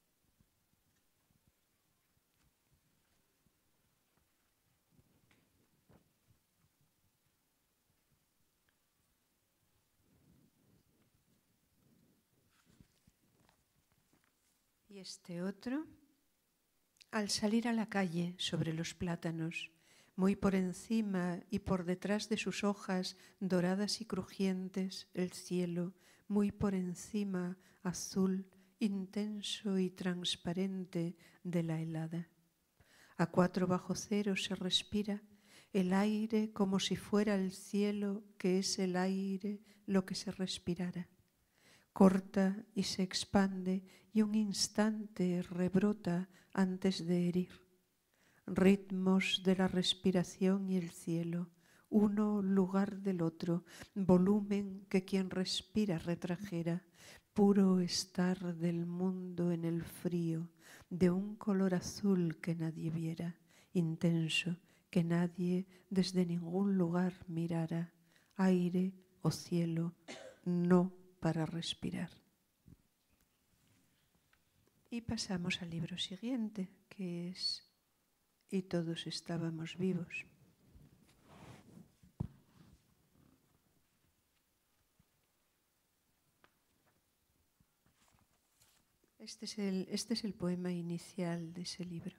Y este otro, al salir a la calle sobre los plátanos, muy por encima y por detrás de sus hojas doradas y crujientes, el cielo, muy por encima, azul, intenso y transparente de la helada. A 4 bajo cero se respira el aire como si fuera el cielo, que es el aire lo que se respirara. corta y se expande y un instante rebrota antes de herir. Ritmos de la respiración y el cielo, uno lugar del otro, volumen que quien respira retrajera, puro estar del mundo en el frío, de un color azul que nadie viera, intenso, que nadie desde ningún lugar mirara, aire o cielo, no para respirar. Y pasamos al libro siguiente, que es Y todos estábamos vivos. Este es el poema inicial de ese libro.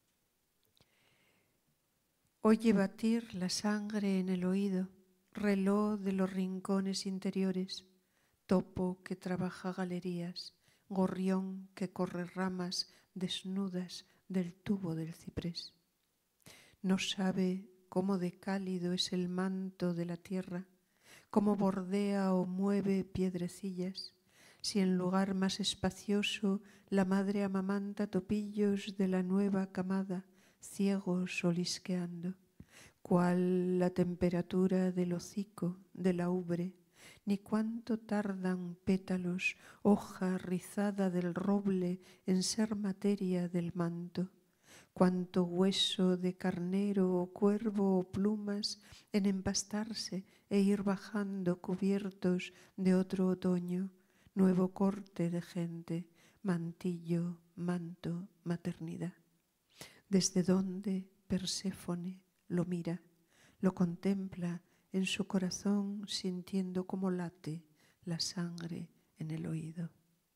Oye batir la sangre en el oído, reloj de los rincones interiores, topo que trabaja galerías, gorrión que corre ramas desnudas del tubo del ciprés. No sabe cómo de cálido es el manto de la tierra, cómo bordea o mueve piedrecillas, si en lugar más espacioso la madre amamanta topillos de la nueva camada, ciegos olisqueando, cuál la temperatura del hocico, de la ubre, ni cuánto tardan pétalos, hoja rizada del roble en ser materia del manto, cuánto hueso de carnero o cuervo o plumas en empastarse e ir bajando cubiertos de otro otoño, nuevo corte de gente, mantillo, manto, maternidad. Desde donde Perséfone lo mira, lo contempla en su corazón sintiendo cómo late la sangre en el oído.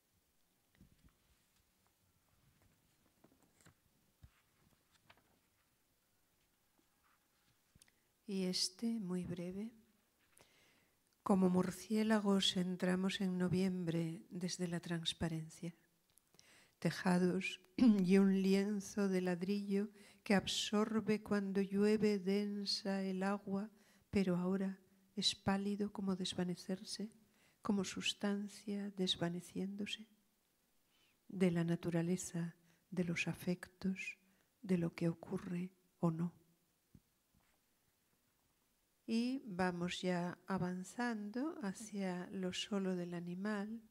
Y muy breve. Como murciélagos entramos en noviembre desde la transparencia. Tejados y un lienzo de ladrillo que absorbe cuando llueve densa el agua, pero ahora es pálido como desvanecerse, como sustancia desvaneciéndose. De la naturaleza, de los afectos, de lo que ocurre o no. Y vamos ya avanzando hacia lo solo del animal.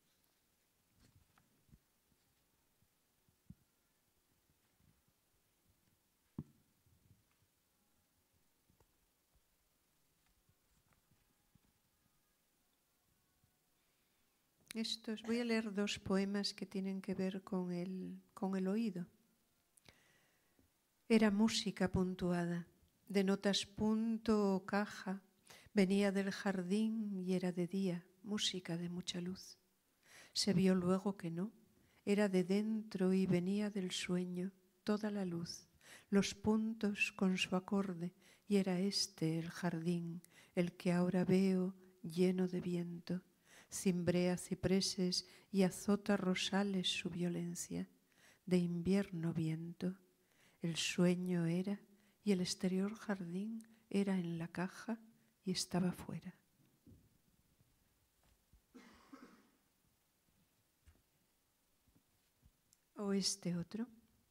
Voy a leer dos poemas que tienen que ver con el oído. Era música puntuada, de notas punto o caja, venía del jardín y era de día, música de mucha luz. Se vio luego que no, era de dentro y venía del sueño, toda la luz, los puntos con su acorde, y era el jardín, el que ahora veo lleno de viento. Cimbrea cipreses y azota rosales su violencia, de invierno viento. El sueño era, y el exterior jardín era en la caja y estaba fuera. O otro.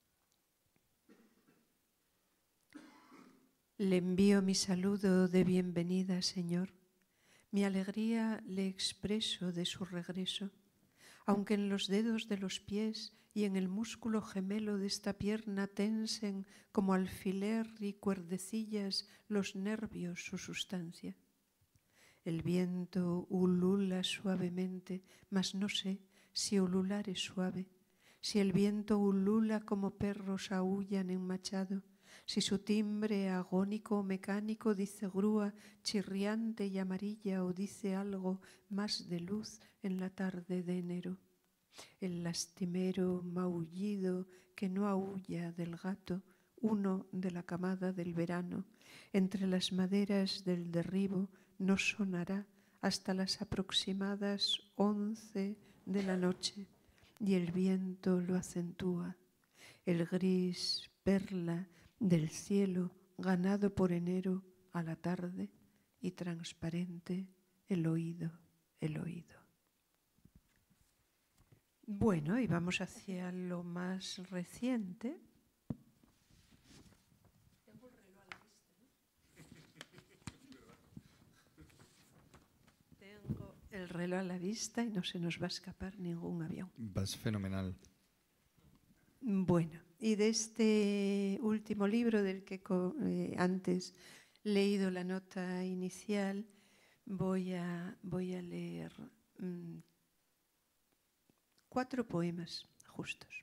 Le envío mi saludo de bienvenida, Señor. Mi alegría le expreso de su regreso, aunque en los dedos de los pies y en el músculo gemelo de esta pierna tensen como alfiler y cuerdecillas los nervios su sustancia. El viento ulula suavemente, mas no sé si ulular es suave, si el viento ulula como perros aúllan en machado, si su timbre agónico o mecánico dice grúa chirriante y amarilla o dice algo más de luz en la tarde de enero. El lastimero maullido que no aúlla del gato, uno de la camada del verano, entre las maderas del derribo no sonará hasta las aproximadas 11 de la noche y el viento lo acentúa. El gris perla del cielo ganado por enero a la tarde y transparente el oído. Bueno, y vamos hacia lo más reciente. Tengo el reloj a la vista y no se nos va a escapar ningún avión. Vas fenomenal. Bueno, y de este último libro del que antes he leído la nota inicial, voy a leer 4 poemas justos.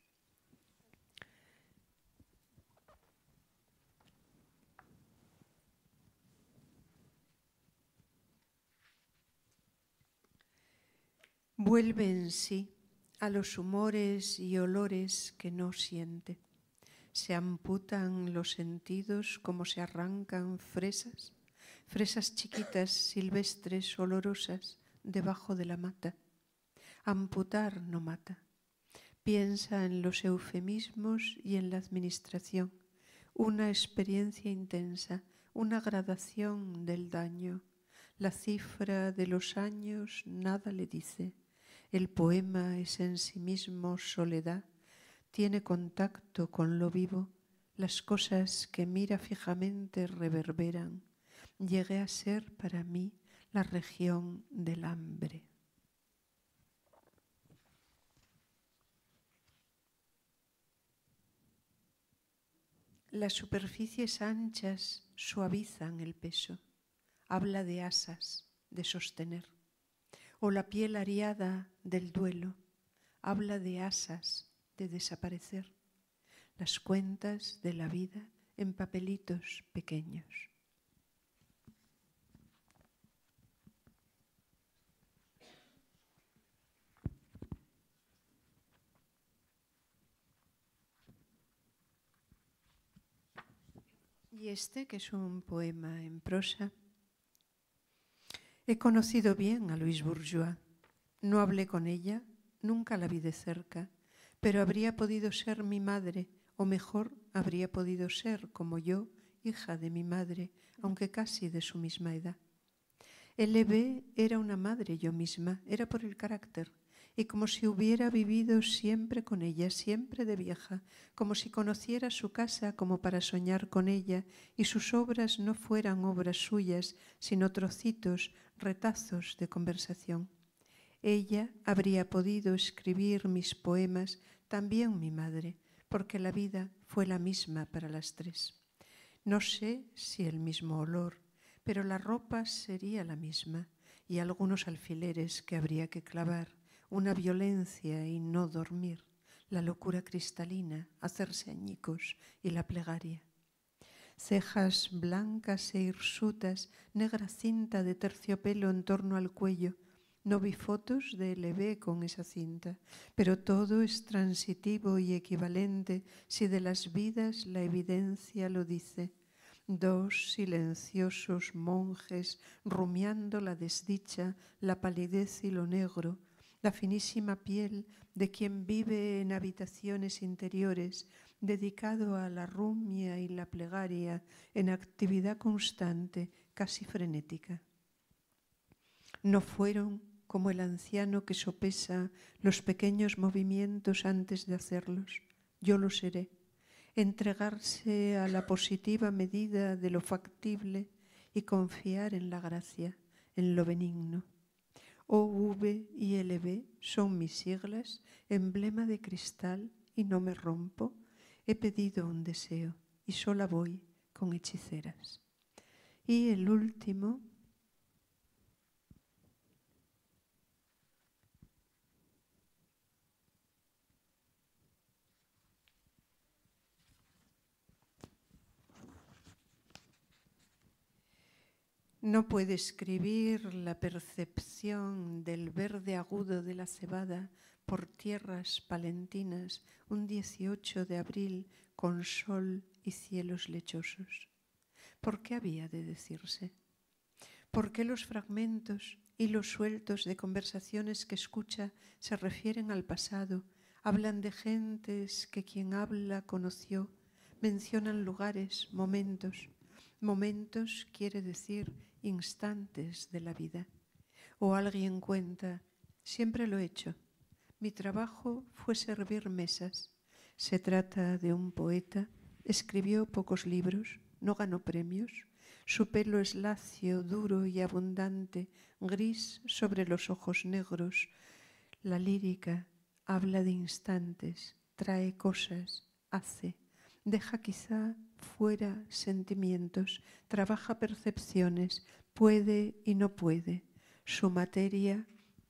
Vuelve en sí a los humores y olores que no siente. Se amputan los sentidos como se arrancan fresas, fresas chiquitas, silvestres, olorosas, debajo de la mata. Amputar no mata. Piensa en los eufemismos y en la administración. Una experiencia intensa, una gradación del daño. La cifra de los años nada le dice. El poema es en sí mismo soledad. Tiene contacto con lo vivo. Las cosas que mira fijamente reverberan. Llegué a ser para mí la región del hambre. Las superficies anchas suavizan el peso. Habla de asas, de sostener. O la piel ariada del duelo. Habla de asas, de desaparecer. Las cuentas de la vida en papelitos pequeños. Y este, que es un poema en prosa. He conocido bien a Louise Bourgeois. No hablé con ella, nunca la vi de cerca, pero habría podido ser mi madre, o mejor, habría podido ser, como yo, hija de mi madre, aunque casi de su misma edad. L.B. era una madre yo misma, era por el carácter, y como si hubiera vivido siempre con ella, siempre de vieja, como si conociera su casa como para soñar con ella, y sus obras no fueran obras suyas, sino trocitos, retazos de conversación. Ella habría podido escribir mis poemas, también mi madre, porque la vida fue la misma para las tres. No sé si el mismo olor, pero la ropa sería la misma, y algunos alfileres que habría que clavar, una violencia y no dormir, la locura cristalina, hacerse añicos y la plegaria. Cejas blancas e hirsutas, negra cinta de terciopelo en torno al cuello. No vi fotos de L.B. con esa cinta, pero todo es transitivo y equivalente si de las vidas la evidencia lo dice. 2 silenciosos monjes rumiando la desdicha, la palidez y lo negro, la finísima piel de quien vive en habitaciones interiores, dedicado a la rumia y la plegaria, en actividad constante, casi frenética. No fueron como el anciano que sopesa los pequeños movimientos antes de hacerlos. Yo lo seré. Entregarse a la positiva medida de lo factible y confiar en la gracia, en lo benigno. OV y LB son mis siglas, emblema de cristal y no me rompo. He pedido un deseo y sola voy con hechiceras. Y el último. No puede escribir la percepción del verde agudo de la cebada por tierras palentinas un 18 de abril con sol y cielos lechosos. ¿Por qué había de decirse? ¿Por qué los fragmentos, hilos sueltos de conversaciones que escucha se refieren al pasado, hablan de gentes que quien habla conoció, mencionan lugares, momentos? Momentos quiere decir instantes de la vida. O alguien cuenta, siempre lo he hecho, Mi trabajo fue servir mesas. Se trata de un poeta. Escribió pocos libros, no ganó premios. Su pelo es lacio, duro y abundante, gris sobre los ojos negros. La lírica habla de instantes, trae cosas, hace, deja quizá fuera sentimientos, trabaja percepciones, puede y no puede. Su materia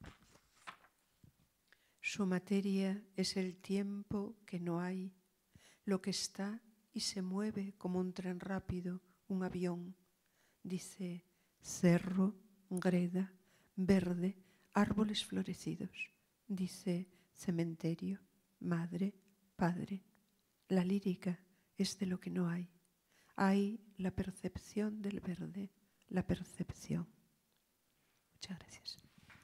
es el tiempo que no hay, lo que está y se mueve como un tren rápido, un avión. Dice cerro, greda, verde, árboles florecidos. Dice cementerio, madre, padre. La lírica es de lo que no hay. Hay la percepción del verde, la percepción. Muchas gracias.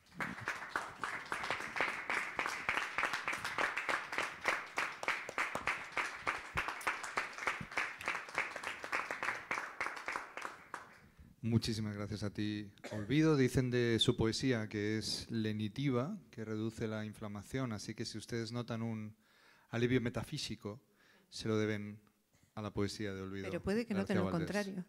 Muchísimas gracias a ti, Olvido. Dicen de su poesía que es lenitiva, que reduce la inflamación, así que si ustedes notan un alivio metafísico, se lo deben a la poesía de Olvido. Pero puede que noten lo contrario.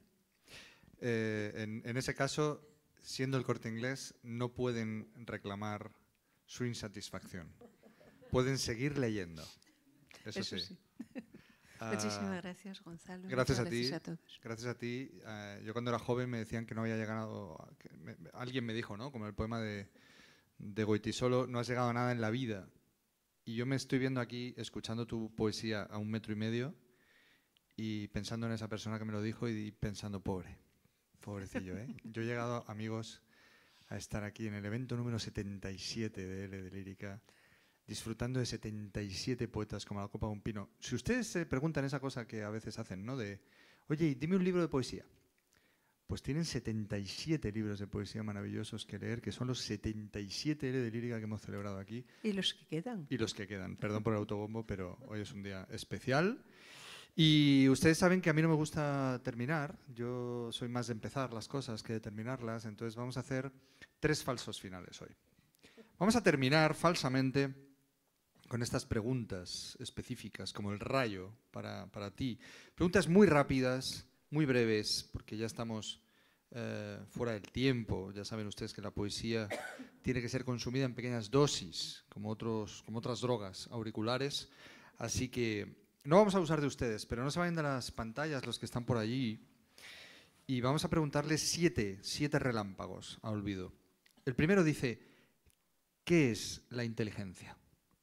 En ese caso, siendo el Corte Inglés, no pueden reclamar su insatisfacción. Pueden seguir leyendo. Eso sí. Muchísimas gracias, Gonzalo. Gracias a gracias ti. A todos. Gracias a ti. Yo cuando era joven me decían que no había llegado... alguien me dijo, ¿no? Como el poema de Goitisolo, no has llegado a nada en la vida. Y yo me estoy viendo aquí, escuchando tu poesía a 1,5 metros y pensando en esa persona que me lo dijo y pensando, pobrecillo, ¿eh? Yo he llegado, amigos, a estar aquí en el evento número 77 de L de Lírica, disfrutando de 77 poetas como la copa de un pino. Si ustedes se preguntan esa cosa que a veces hacen, ¿no? De, oye, dime un libro de poesía. Pues tienen 77 libros de poesía maravillosos que leer, que son los 77 L de Lírica que hemos celebrado aquí. Y los que quedan. Y los que quedan. Perdón por el autobombo, pero hoy es un día especial. Y ustedes saben que a mí no me gusta terminar. Yo soy más de empezar las cosas que de terminarlas. Entonces vamos a hacer 3 falsos finales hoy. Vamos a terminar falsamente con estas preguntas específicas, como el rayo para ti. Preguntas muy rápidas, muy breves, porque ya estamos fuera del tiempo. Ya saben ustedes que la poesía tiene que ser consumida en pequeñas dosis, como otras drogas auriculares. Así que no vamos a abusar de ustedes, pero no se vayan de las pantallas los que están por allí. Y vamos a preguntarles 7 relámpagos a Olvido. El primero dice, ¿qué es la inteligencia?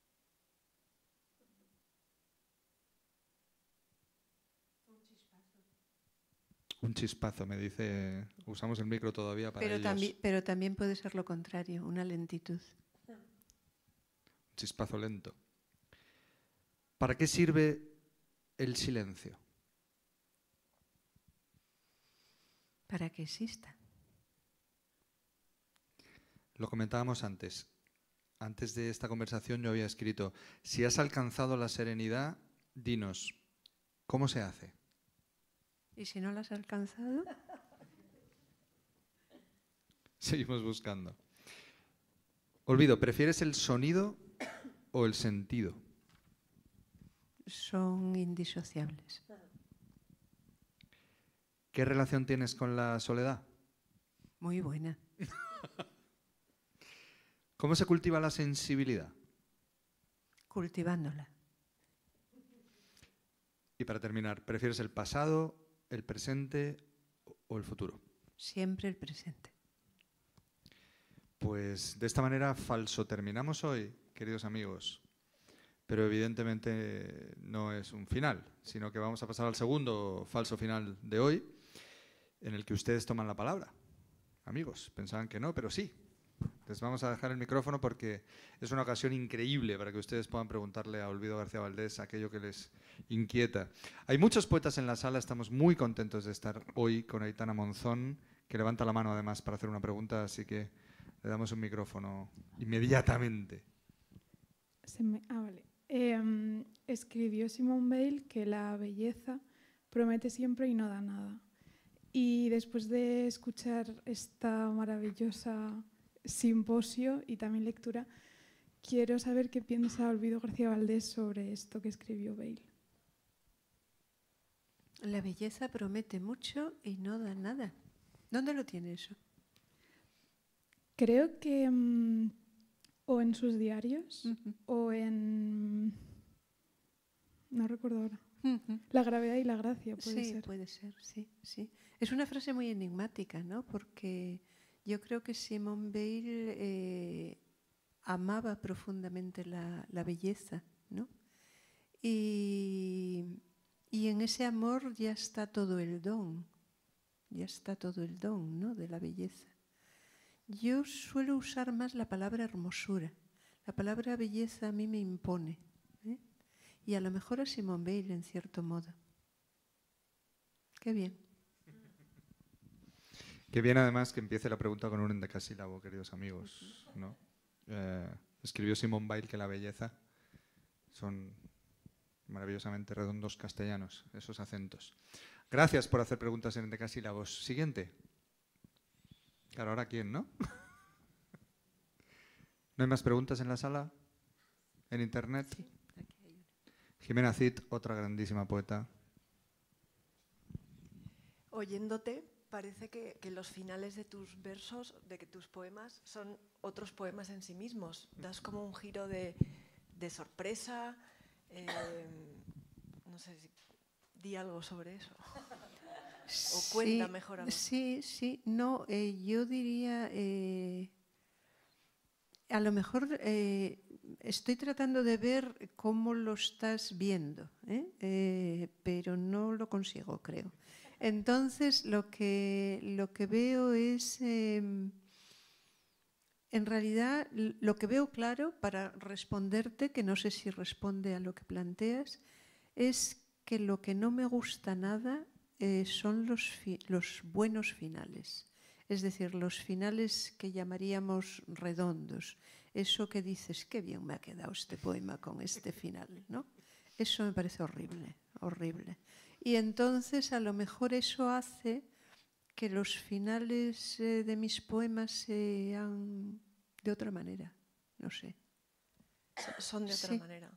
Un chispazo, me dice. Usamos el micro todavía para ellos. Pero también puede ser lo contrario, una lentitud. Un chispazo lento. ¿Para qué sirve el silencio? Para que exista. Lo comentábamos antes. Antes de esta conversación yo había escrito, si has alcanzado la serenidad, dinos, ¿cómo se hace? ¿Y si no la has alcanzado? Seguimos buscando. Olvido, ¿prefieres el sonido o el sentido? Son indisociables. ¿Qué relación tienes con la soledad? Muy buena. ¿Cómo se cultiva la sensibilidad? Cultivándola. Y para terminar, ¿prefieres el pasado, el presente o el futuro? Siempre el presente. Pues de esta manera falso terminamos hoy, queridos amigos. Pero evidentemente no es un final, sino que vamos a pasar al segundo falso final de hoy, en el que ustedes toman la palabra. Amigos, pensaban que no, pero sí. Les vamos a dejar el micrófono porque es una ocasión increíble para que ustedes puedan preguntarle a Olvido García Valdés aquello que les inquieta. Hay muchos poetas en la sala, estamos muy contentos de estar hoy con Aitana Monzón, que levanta la mano además para hacer una pregunta, así que le damos un micrófono inmediatamente. Vale. Escribió Simone Weil que la belleza promete siempre y no da nada. Y después de escuchar esta maravillosa simposio y también lectura, quiero saber qué piensa Olvido García Valdés sobre esto que escribió Bale. La belleza promete mucho y no da nada. ¿Dónde lo tiene eso? Creo que o en sus diarios o en... no recuerdo ahora. La gravedad y la gracia, puede ser. Sí, puede ser, sí, sí. Es una frase muy enigmática, ¿no? Porque yo creo que Simone Weil amaba profundamente la belleza, ¿no? Y en ese amor ya está todo el don, ¿no? De la belleza. Yo suelo usar más la palabra hermosura. La palabra belleza a mí me impone, ¿eh? Y a lo mejor a Simone Weil, en cierto modo. Qué bien. Qué bien, además, que empiece la pregunta con un endecasílabo, queridos amigos, ¿no? Escribió Simone Weil que la belleza son maravillosamente redondos castellanos, esos acentos. Gracias por hacer preguntas en endecasílabos. Siguiente. Claro, ¿ahora quién, no? ¿No hay más preguntas en la sala? ¿En internet? Sí, aquí hay una. Jimena Cid, otra grandísima poeta. Oyéndote, parece que los finales de tus versos, de que tus poemas, son otros poemas en sí mismos. Das como un giro de sorpresa. No sé, di algo sobre eso. O cuenta mejor algo. Sí, sí. No, yo diría... a lo mejor estoy tratando de ver cómo lo estás viendo, pero no lo consigo, creo. Entonces, lo que veo es, en realidad, lo que veo claro para responderte, que no sé si responde a lo que planteas, es que lo que no me gusta nada son los buenos finales. Es decir, los finales que llamaríamos redondos. Eso que dices, qué bien me ha quedado este poema con este final, ¿no? Eso me parece horrible, horrible. Y entonces a lo mejor eso hace que los finales de mis poemas sean de otra manera, no sé. Son de otra manera.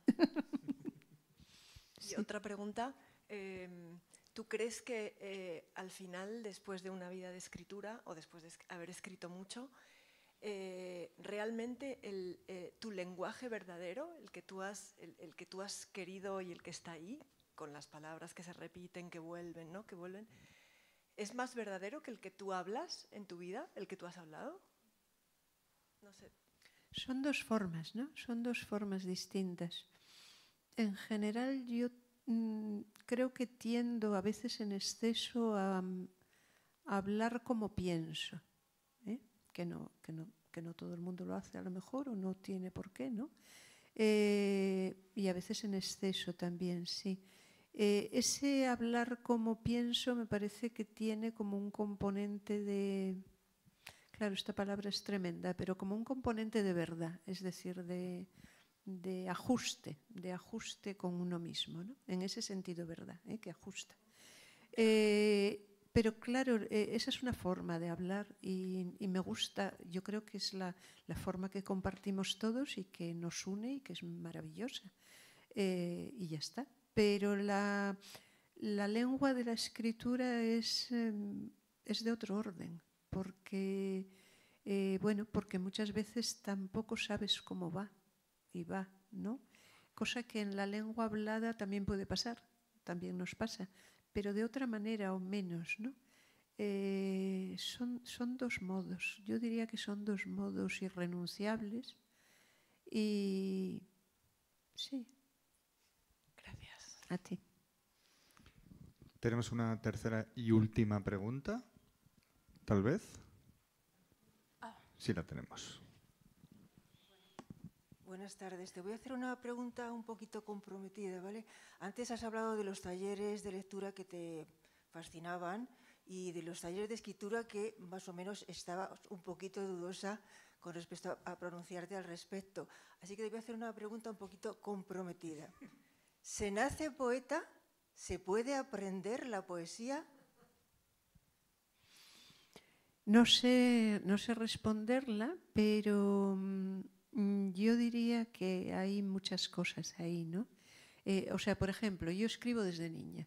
Sí. Y otra pregunta, ¿tú crees que al final, después de una vida de escritura o después de haber escrito mucho, realmente tu lenguaje verdadero, el que tú has querido y el que está ahí, con las palabras que se repiten, que vuelven, ¿no? Que vuelven, ¿es más verdadero que el que tú hablas en tu vida, el que tú has hablado? No sé. Son dos formas, ¿no? Son dos formas distintas. En general, yo creo que tiendo a veces en exceso a hablar como pienso, ¿eh? Que no todo el mundo lo hace a lo mejor o no tiene por qué, ¿no? Y a veces en exceso también, sí. Ese hablar como pienso me parece que tiene como un componente de... Claro, esta palabra es tremenda, pero como un componente de verdad, es decir, de ajuste con uno mismo, ¿no? En ese sentido, verdad, que ajusta. Pero claro, esa es una forma de hablar y me gusta, yo creo que es la forma que compartimos todos y que nos une y que es maravillosa. Y ya está. Pero la lengua de la escritura es de otro orden, porque, porque muchas veces tampoco sabes cómo va. Y va, ¿no? Cosa que en la lengua hablada también puede pasar, también nos pasa, pero de otra manera o menos, ¿no? Son dos modos, yo diría que son dos modos irrenunciables y sí. Gracias. A ti. Tenemos una tercera y última pregunta, tal vez. Sí, la tenemos. Buenas tardes. Te voy a hacer una pregunta un poquito comprometida, ¿vale? Antes has hablado de los talleres de lectura que te fascinaban y de los talleres de escritura que más o menos estabas un poquito dudosa con respecto a pronunciarte al respecto. Así que te voy a hacer una pregunta un poquito comprometida. ¿Se nace poeta? ¿Se puede aprender la poesía? No sé responderla, pero Yo diría que hay muchas cosas ahí, ¿no? O sea, por ejemplo, yo escribo desde niña.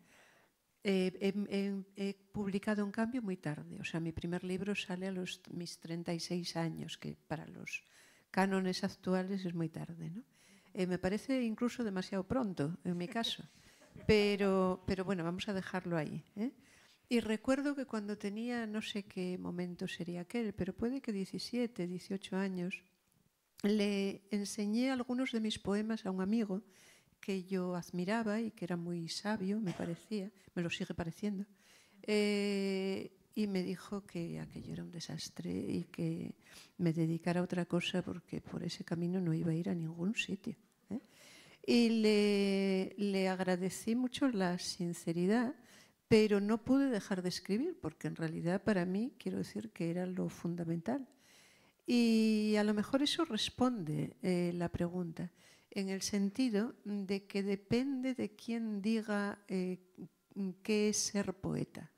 He publicado, en cambio, muy tarde. O sea, mi primer libro sale a mis 36 años, que para los cánones actuales es muy tarde, ¿no? Me parece incluso demasiado pronto, en mi caso. Pero bueno, vamos a dejarlo ahí. Y recuerdo que cuando tenía, no sé qué momento sería aquel, pero puede que 17, 18 años, le enseñé algunos de mis poemas a un amigo que yo admiraba y que era muy sabio, me parecía, me lo sigue pareciendo, y me dijo que aquello era un desastre y que me dedicara a otra cosa porque por ese camino no iba a ir a ningún sitio. Y le agradecí mucho la sinceridad, pero no pude dejar de escribir porque en realidad para mí, quiero decir que era lo fundamental. Y a lo mejor eso responde la pregunta, en el sentido de que depende de quién diga qué es ser poeta.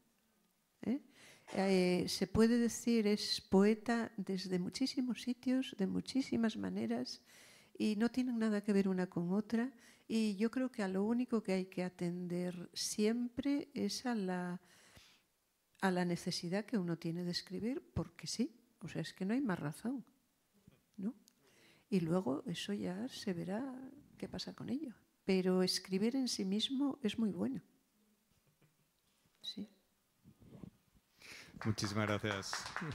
Se puede decir es poeta desde muchísimos sitios, de muchísimas maneras, y no tienen nada que ver una con otra. Y yo creo que a lo único que hay que atender siempre es a la necesidad que uno tiene de escribir, porque sí. O sea, es que no hay más razón, ¿no? Y luego eso ya se verá qué pasa con ello. Pero escribir en sí mismo es muy bueno. Sí. Muchísimas gracias.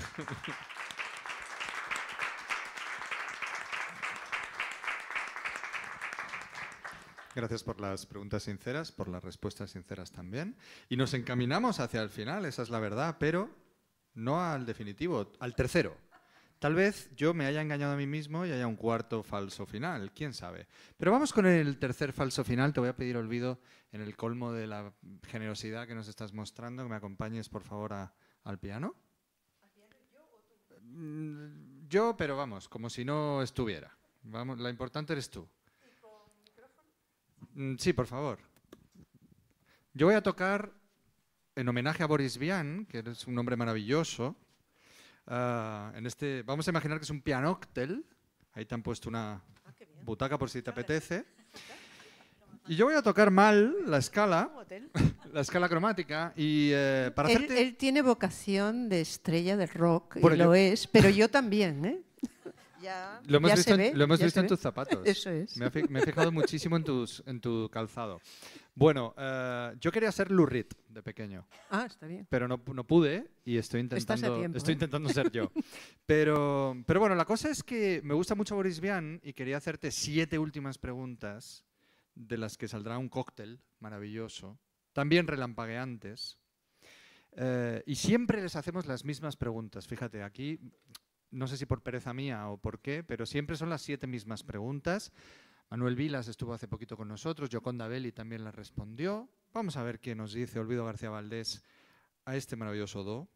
Gracias por las preguntas sinceras, por las respuestas sinceras también. Y nos encaminamos hacia el final, esa es la verdad, pero no al definitivo, al tercero. Tal vez yo me haya engañado a mí mismo y haya un cuarto falso final, quién sabe. Pero vamos con el tercer falso final. Te voy a pedir, Olvido, en el colmo de la generosidad que nos estás mostrando, que me acompañes, por favor, al piano. ¿Al piano yo o tú? Yo, pero vamos, como si no estuviera. Vamos, la importante eres tú. ¿Y con micrófono? Sí, por favor. Yo voy a tocar en homenaje a Boris Vian, que es un hombre maravilloso. Vamos a imaginar que es un pianóctel. Ahí te han puesto una butaca por si te apetece. Y yo voy a tocar mal la escala, la escala cromática. Y para hacerte... Él tiene vocación de estrella del rock, bueno, y lo es, pero yo también, ¿eh? Lo hemos visto en tus zapatos. Eso es. Me he fijado muchísimo en tu calzado. Bueno, yo quería ser Lou Reed de pequeño. Ah, está bien. Pero no pude y estoy intentando ser yo. Pero bueno, la cosa es que me gusta mucho Boris Vian y quería hacerte 7 últimas preguntas de las que saldrá un cóctel maravilloso, también relampagueantes. Y siempre les hacemos las mismas preguntas. Fíjate, aquí... No sé si por pereza mía o por qué, pero siempre son las 7 mismas preguntas. Manuel Vilas estuvo hace poquito con nosotros, Yoconda Belli también las respondió. Vamos a ver qué nos dice Olvido García Valdés a este maravilloso do.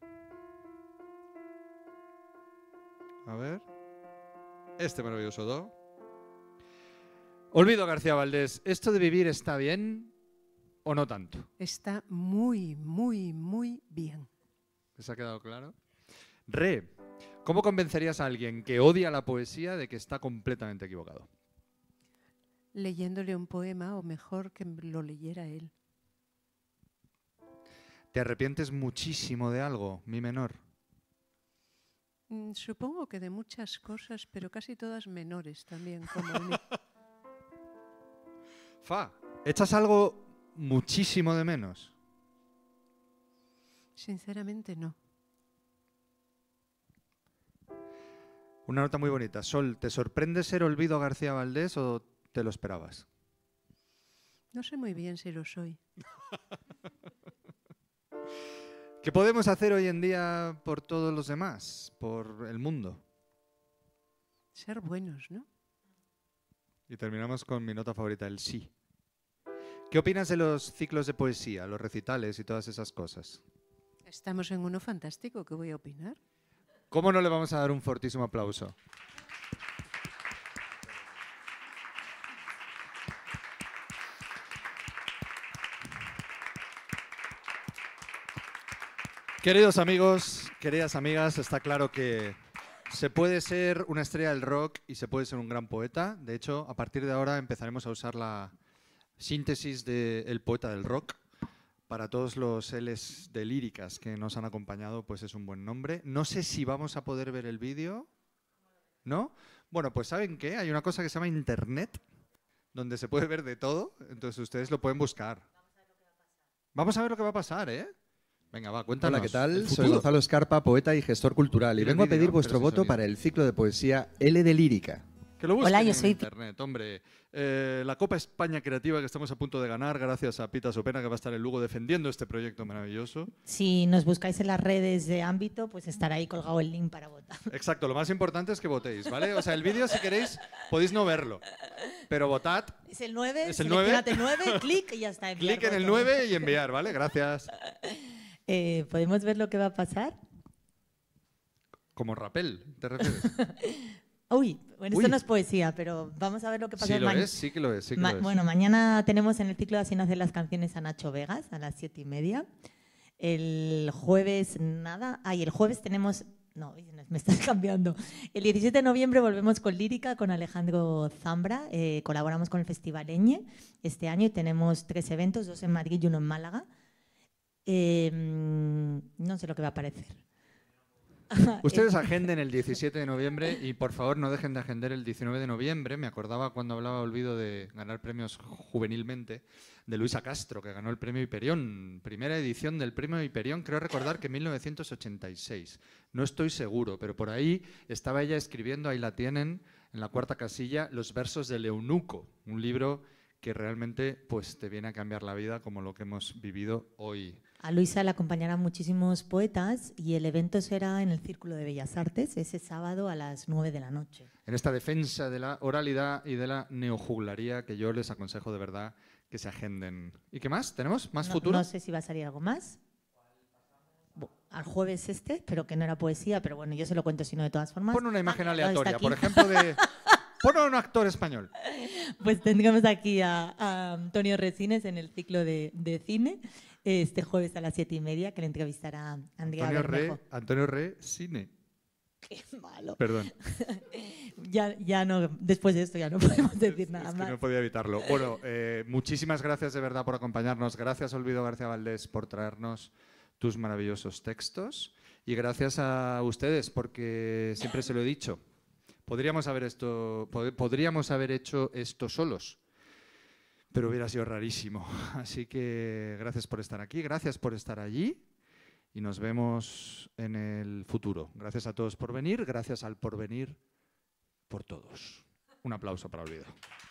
A ver. Este maravilloso do. Olvido García Valdés, ¿esto de vivir está bien o no tanto? Está muy, muy, muy bien. ¿Les ha quedado claro? Re. ¿Cómo convencerías a alguien que odia la poesía de que está completamente equivocado? Leyéndole un poema, o mejor que lo leyera él. ¿Te arrepientes muchísimo de algo, mi menor? Supongo que de muchas cosas, pero casi todas menores también, como el mío. Fa, ¿echas algo muchísimo de menos? Sinceramente no. Una nota muy bonita. Sol, ¿te sorprende ser Olvido García Valdés o te lo esperabas? No sé muy bien si lo soy. ¿Qué podemos hacer hoy en día por todos los demás, por el mundo? Ser buenos, ¿no? Y terminamos con mi nota favorita, el sí. ¿Qué opinas de los ciclos de poesía, los recitales y todas esas cosas? Estamos en uno fantástico, ¿qué voy a opinar? ¿Cómo no le vamos a dar un fortísimo aplauso? Queridos amigos, queridas amigas, está claro que Se puede ser una estrella del rock y se puede ser un gran poeta. De hecho, a partir de ahora empezaremos a usar la síntesis del poeta del rock. Para todos los Ls de líricas que nos han acompañado, pues es un buen nombre. No sé si vamos a poder ver el vídeo. ¿No? Bueno, pues ¿saben qué? Hay una cosa que se llama Internet, donde se puede ver de todo. Entonces ustedes lo pueden buscar. Vamos a ver lo que va a pasar, ¿eh? Venga, va, cuéntanos. Hola, ¿qué tal? Soy Gonzalo Escarpa, poeta y gestor cultural. Y vengo a pedir vuestro voto para el ciclo de poesía L de Lírica. Que lo busquen Hola, yo soy... en internet, hombre. La Copa España Creativa que estamos a punto de ganar, gracias a Pita Sopena, que va a estar en Lugo defendiendo este proyecto maravilloso. Si nos buscáis en las redes de Ámbito, pues estará ahí colgado el link para votar. Exacto, lo más importante es que votéis, ¿vale? O sea, el vídeo, si queréis, podéis no verlo, pero votad. Es el 9, es el 9. El 9, clic y ya está. Clic en el 9 y enviar, ¿vale? Gracias. ¿Podemos ver lo que va a pasar? Como rapel, ¿te refieres? Uy, bueno, esto no es poesía, pero vamos a ver lo que pasa. Sí lo es, sí que lo es. Sí que lo es. Bueno, mañana tenemos en el ciclo de Así nacen las canciones a Nacho Vegas a las 7:30. El jueves nada. El jueves tenemos... No, me estás cambiando. El 17 de noviembre volvemos con Lírica, con Alejandro Zambra. Colaboramos con el Festival Eñe este año y tenemos 3 eventos, 2 en Madrid y 1 en Málaga. No sé lo que va a aparecer. Ustedes agenden el 17 de noviembre y por favor no dejen de agendar el 19 de noviembre. Me acordaba cuando hablaba Olvido de ganar premios juvenilmente de Luisa Castro, que ganó el premio Hiperión, primera edición del premio Hiperión, creo recordar que en 1986. No estoy seguro, pero por ahí estaba ella escribiendo, ahí la tienen, en la 4ª casilla, los versos del Eunuco, un libro que realmente pues, te viene a cambiar la vida como lo que hemos vivido hoy. A Luisa le acompañarán muchísimos poetas y el evento será en el Círculo de Bellas Artes ese sábado a las 9 de la noche. En esta defensa de la oralidad y de la neojuglaría que yo les aconsejo de verdad que se agenden. ¿Y qué más? ¿Tenemos más futuro? No sé si va a salir algo más. Al jueves pero que no era poesía, pero bueno, yo se lo cuento si no de todas formas. Pon una imagen aleatoria, por ejemplo, de... Pon a un actor español. Pues tendremos aquí a Antonio Resines en el ciclo de cine. Este jueves a las 7:30, que le entrevistará Andrea Bermejo. Antonio Resines. Qué malo. Perdón. ya no, después de esto ya no podemos decir nada más. Que no podía evitarlo. Bueno, muchísimas gracias de verdad por acompañarnos. Gracias, Olvido García Valdés, por traernos tus maravillosos textos. Y gracias a ustedes, porque siempre se lo he dicho. Podríamos haber hecho esto solos, pero hubiera sido rarísimo. Así que gracias por estar aquí, gracias por estar allí y nos vemos en el futuro. Gracias a todos por venir, gracias al porvenir por todos. Un aplauso para Olvido.